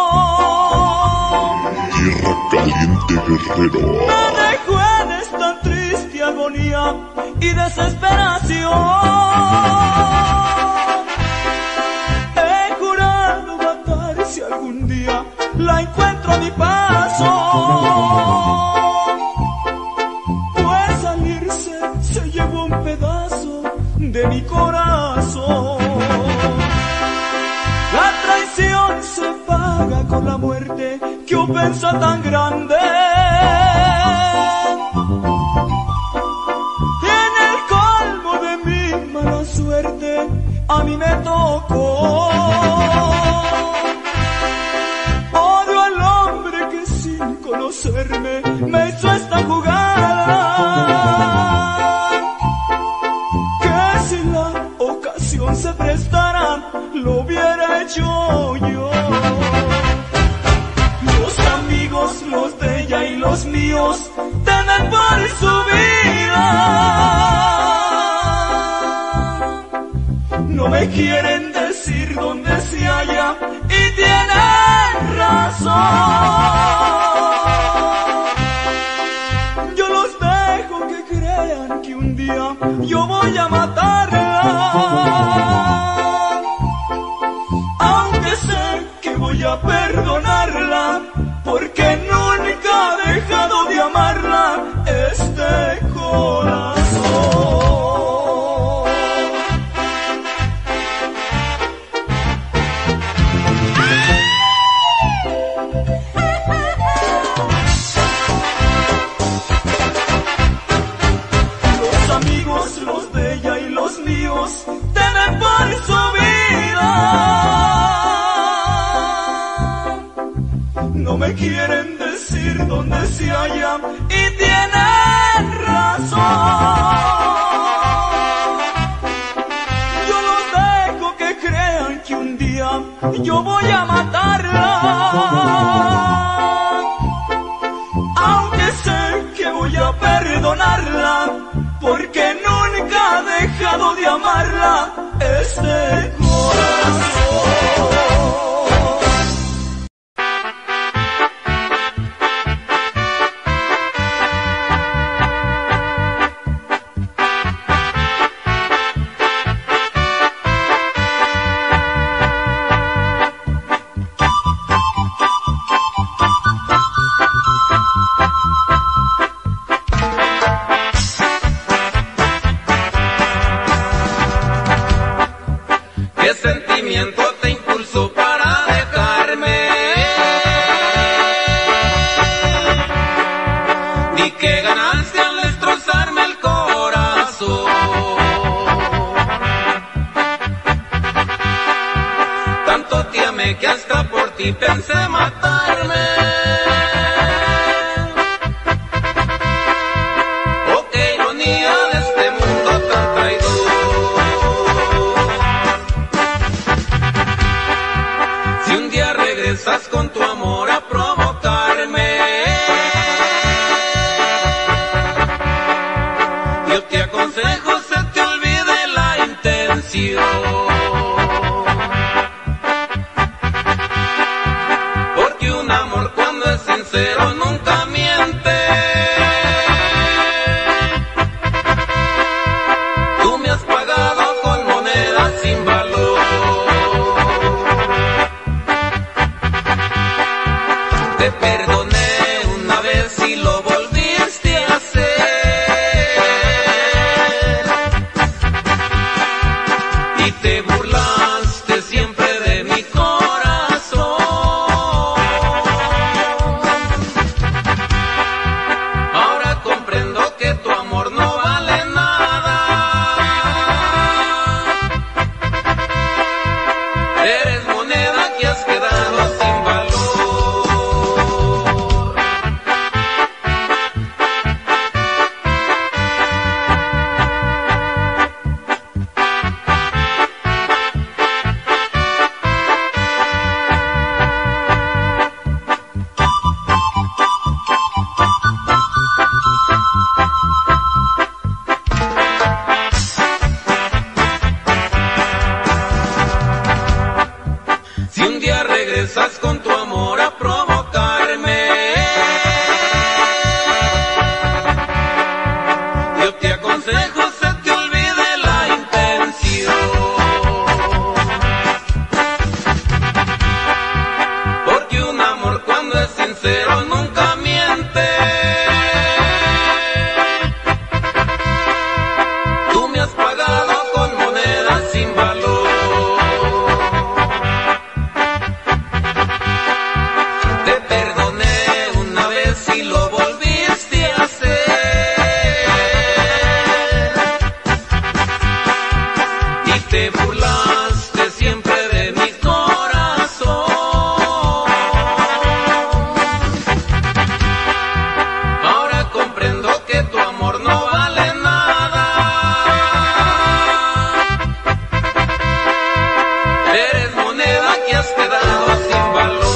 Tierra caliente, guerrero. Me dejó en esta triste agonía y desesperación. He jurado matar si algún día la encuentro a mi paso. Pues al irse se llevó un pedazo de mi corazón. La traición se paga con la muerte, qué ofensa tan grande. Y en el colmo de mi mala suerte a mí me tocó. Odio al hombre que sin conocerme me hizo esta jugada. Que si la ocasión se prestara, lo hubiera hecho yo. Los amigos, los de ella y los míos, temen por su vida. No me quieren decir dónde se halla y tienen razón. Yo los dejo que crean que un día yo voy a matarla. Aunque sé que voy a perdonarla, porque nunca he dejado de amarla este corazón. Los amigos, los de ella y los míos, temen por su vida. No me quieren decir dónde se halla y tienen razón. Yo los dejo que crean que un día yo voy a matarla. Aunque sé que voy a perdonarla, porque nunca he dejado de amarla este corazón. ¿Qué sentimiento te impulsó para dejarme? ¿Y qué ganaste al destrozarme el corazón? Tanto te amé que hasta por ti pensé matarme. Oh, qué ironía de este mundo tan traidor. Si un día regresas con tu amor a provocarme, yo te aconsejo se te olvide la intención. Porque un amor cuando es sincero nunca miente. Tú me has pagado con monedas sin valor. empiezas con tu amor a provocarme. Yo te aconsejo se te olvide la intención, porque un amor cuando es sincero nunca miente. Tú me has pagado con monedas sin valor. Te perdoné una vez y lo volviste a hacer, y te burlaste siempre de mi corazón. Ahora comprendo que tu amor no vale nada. Eres moneda que has quedado sin valor.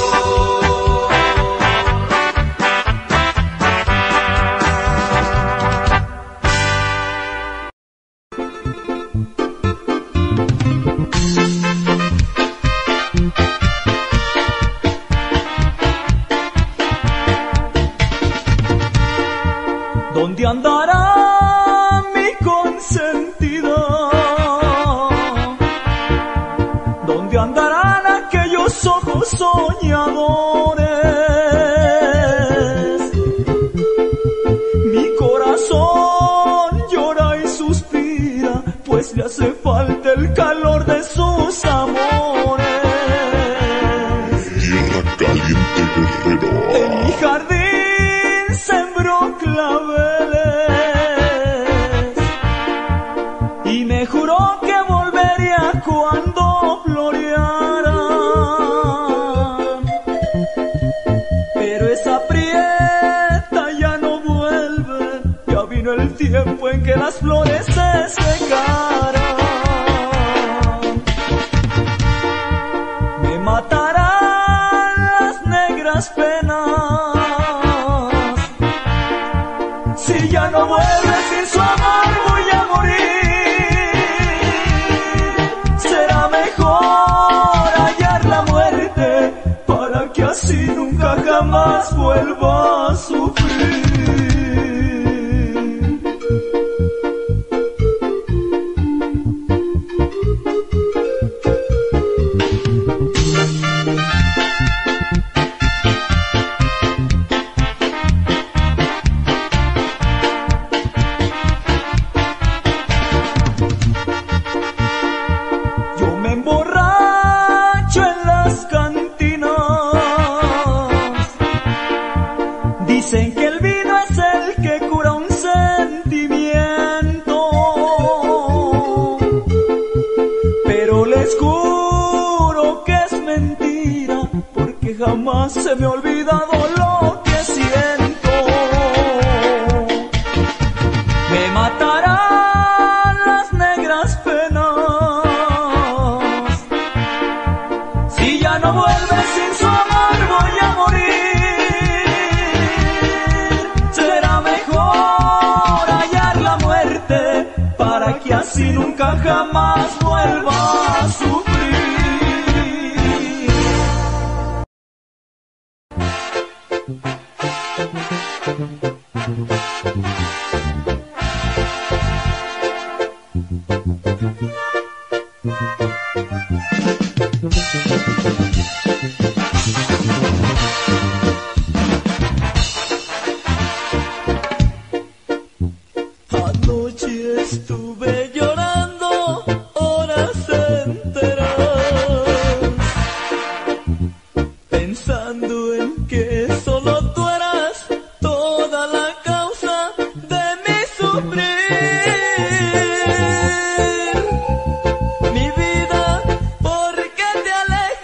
¿Dónde andará mi consentida? ¿Dónde andarán aquellos ojos soñadores? Mi corazón llora y suspira, pues le hace falta el calor de sus amores. Tierra caliente, guerrero. En mi jardín sembró claveles y me juró que volvería cuando florearan, pero esa prieta ya no vuelve. Ya vino el tiempo en que las flores se secaran. Me matarán las negras penas si ya no vuelves. Sin su amor voy a morir. Será mejor hallar la muerte para que así nunca jamás vuelva a sufrir. Yo me emborracho en las cantinas. Dicen que el vino es el que cura un sentimiento, pero les juro que es mentira, porque jamás se me ha olvidado lo que siento. Me matarán las negras penas si ya no vuelves. Sin su amor voy a morir. Será mejor hallar la muerte para que así nunca jamás vuelva a sufrir. Anoche estuve llorando horas enteras, pensando en que solo tú eras toda la causa de mi sufrir. Mi vida, ¿por qué te alejas?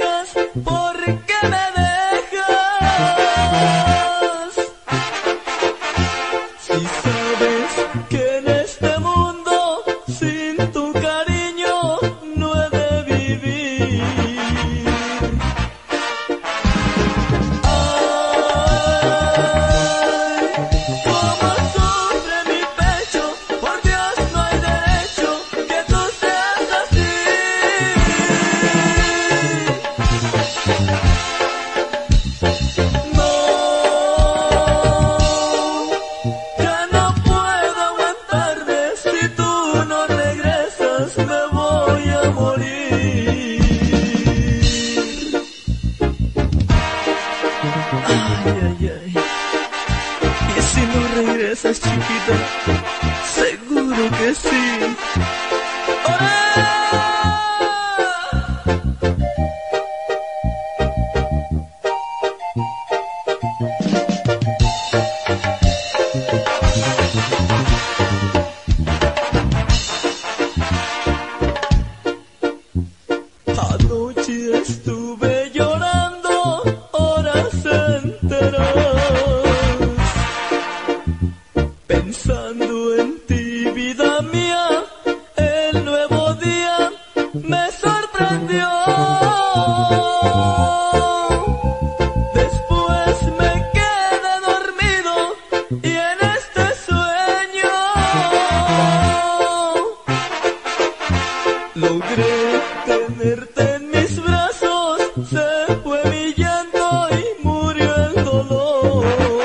logré tenerte en mis brazos, se fue mi llanto y murió el dolor.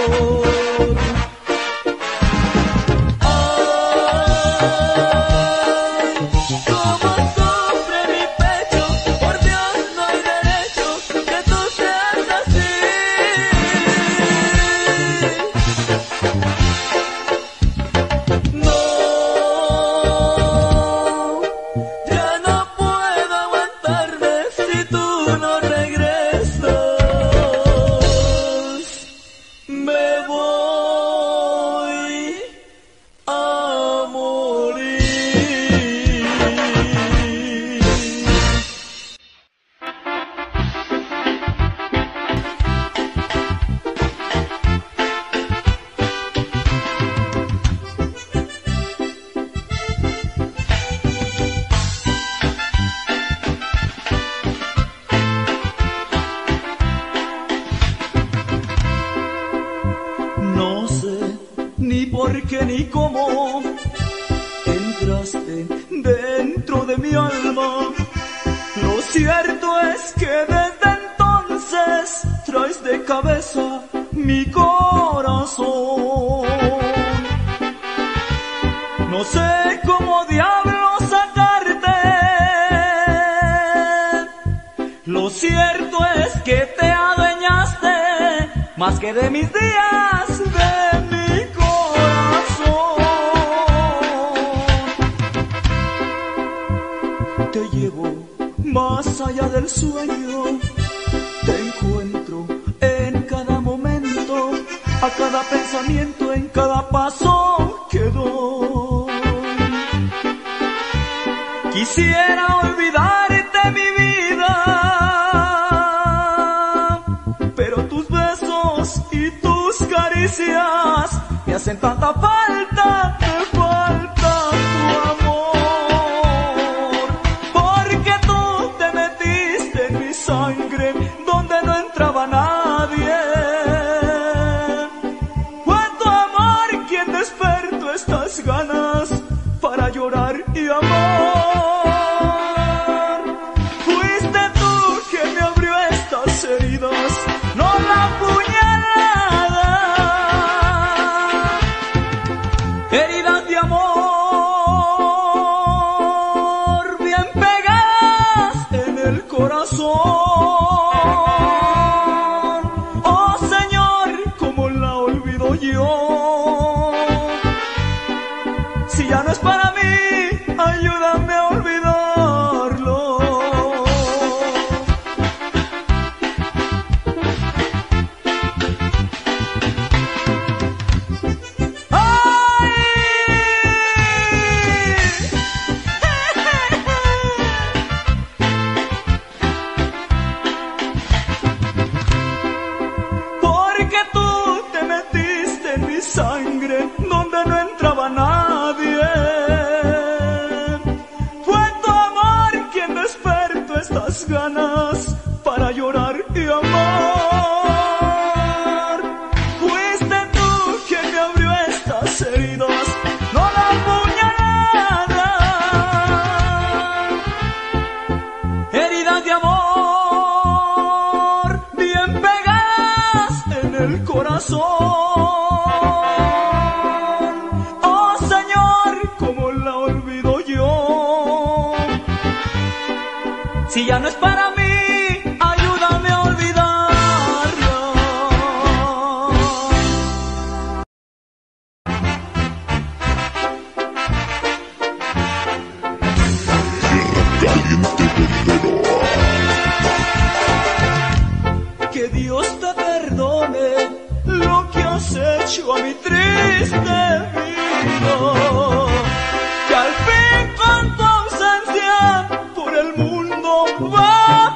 Ay, cómo sufre mi pecho, por Dios no hay derecho que tú seas así. No, ya no puedo aguantarme si tú no regresas. Me voy a morir. No sé ni por qué ni cómo entraste dentro de mi alma. Lo cierto es que desde entonces traes de cabeza mi corazón. No sé cómo diablos sacarte. Lo cierto es que te adueñaste más que de mis días, de mi corazón. Te llevo más allá del sueño, te encuentro en cada momento, a cada pensamiento, en cada paso que doy. Quisiera olvidarte mi vida, pero tus besos y tus caricias me hacen tanta falta, me falta tu amor. Porque tú te metiste en mi sangre donde no entraba nadie. Fue tu amor quien despertó estas ganas para llorar y amar. Fuiste tú quien me abrió estas heridas, no la puñalada. Heridas de amor bien pegadas en el corazón. Oh Señor, ¿cómo la olvido yo? Si ya no es para mí, ayúdame a olvidarlo. ¡Ay! Porque tú te metiste en mi sangre donde no entraba nadie. Fue tu amor quien despertó estas ganas para llorar y amar. Fuiste tú quien me abrió estas heridas, no la puñalada. Heridas de amor bien pegadas en el corazón. Oh Señor, ¿cómo la olvido yo? Si ya no es para mí, ayúdame a olvidarla. Que Dios te perdone lo que has hecho a mi triste vida. Que al fin con tu ausencia por el mundo va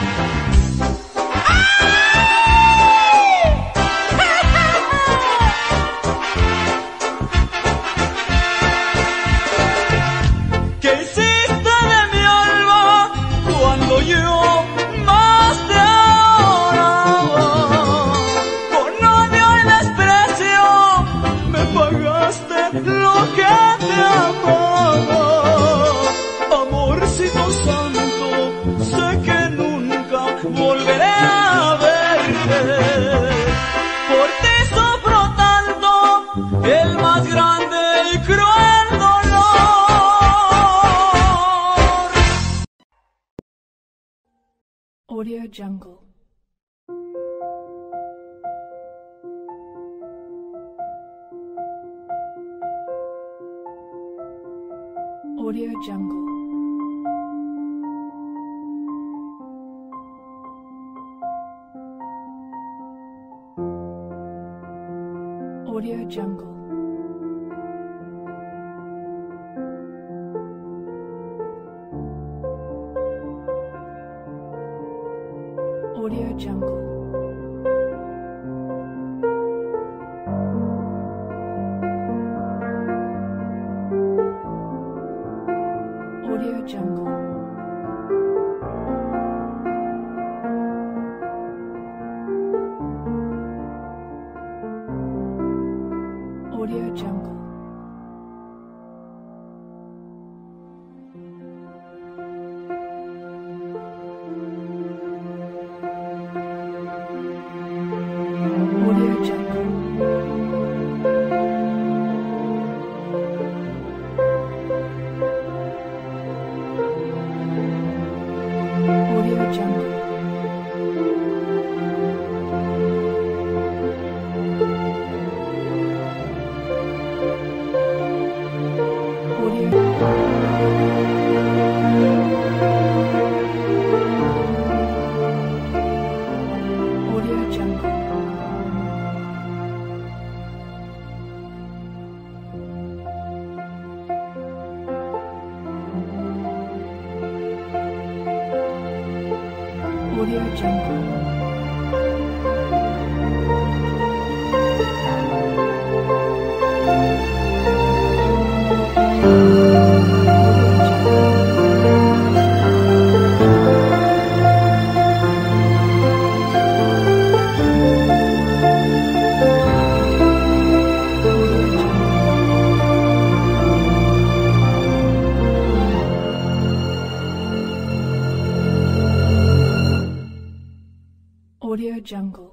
Audio Jungle. Audio Jungle. Audio Jungle. Audio Jungle. Audio Jungle. Audio Jungle. Audio Jungle. Audio Jungle.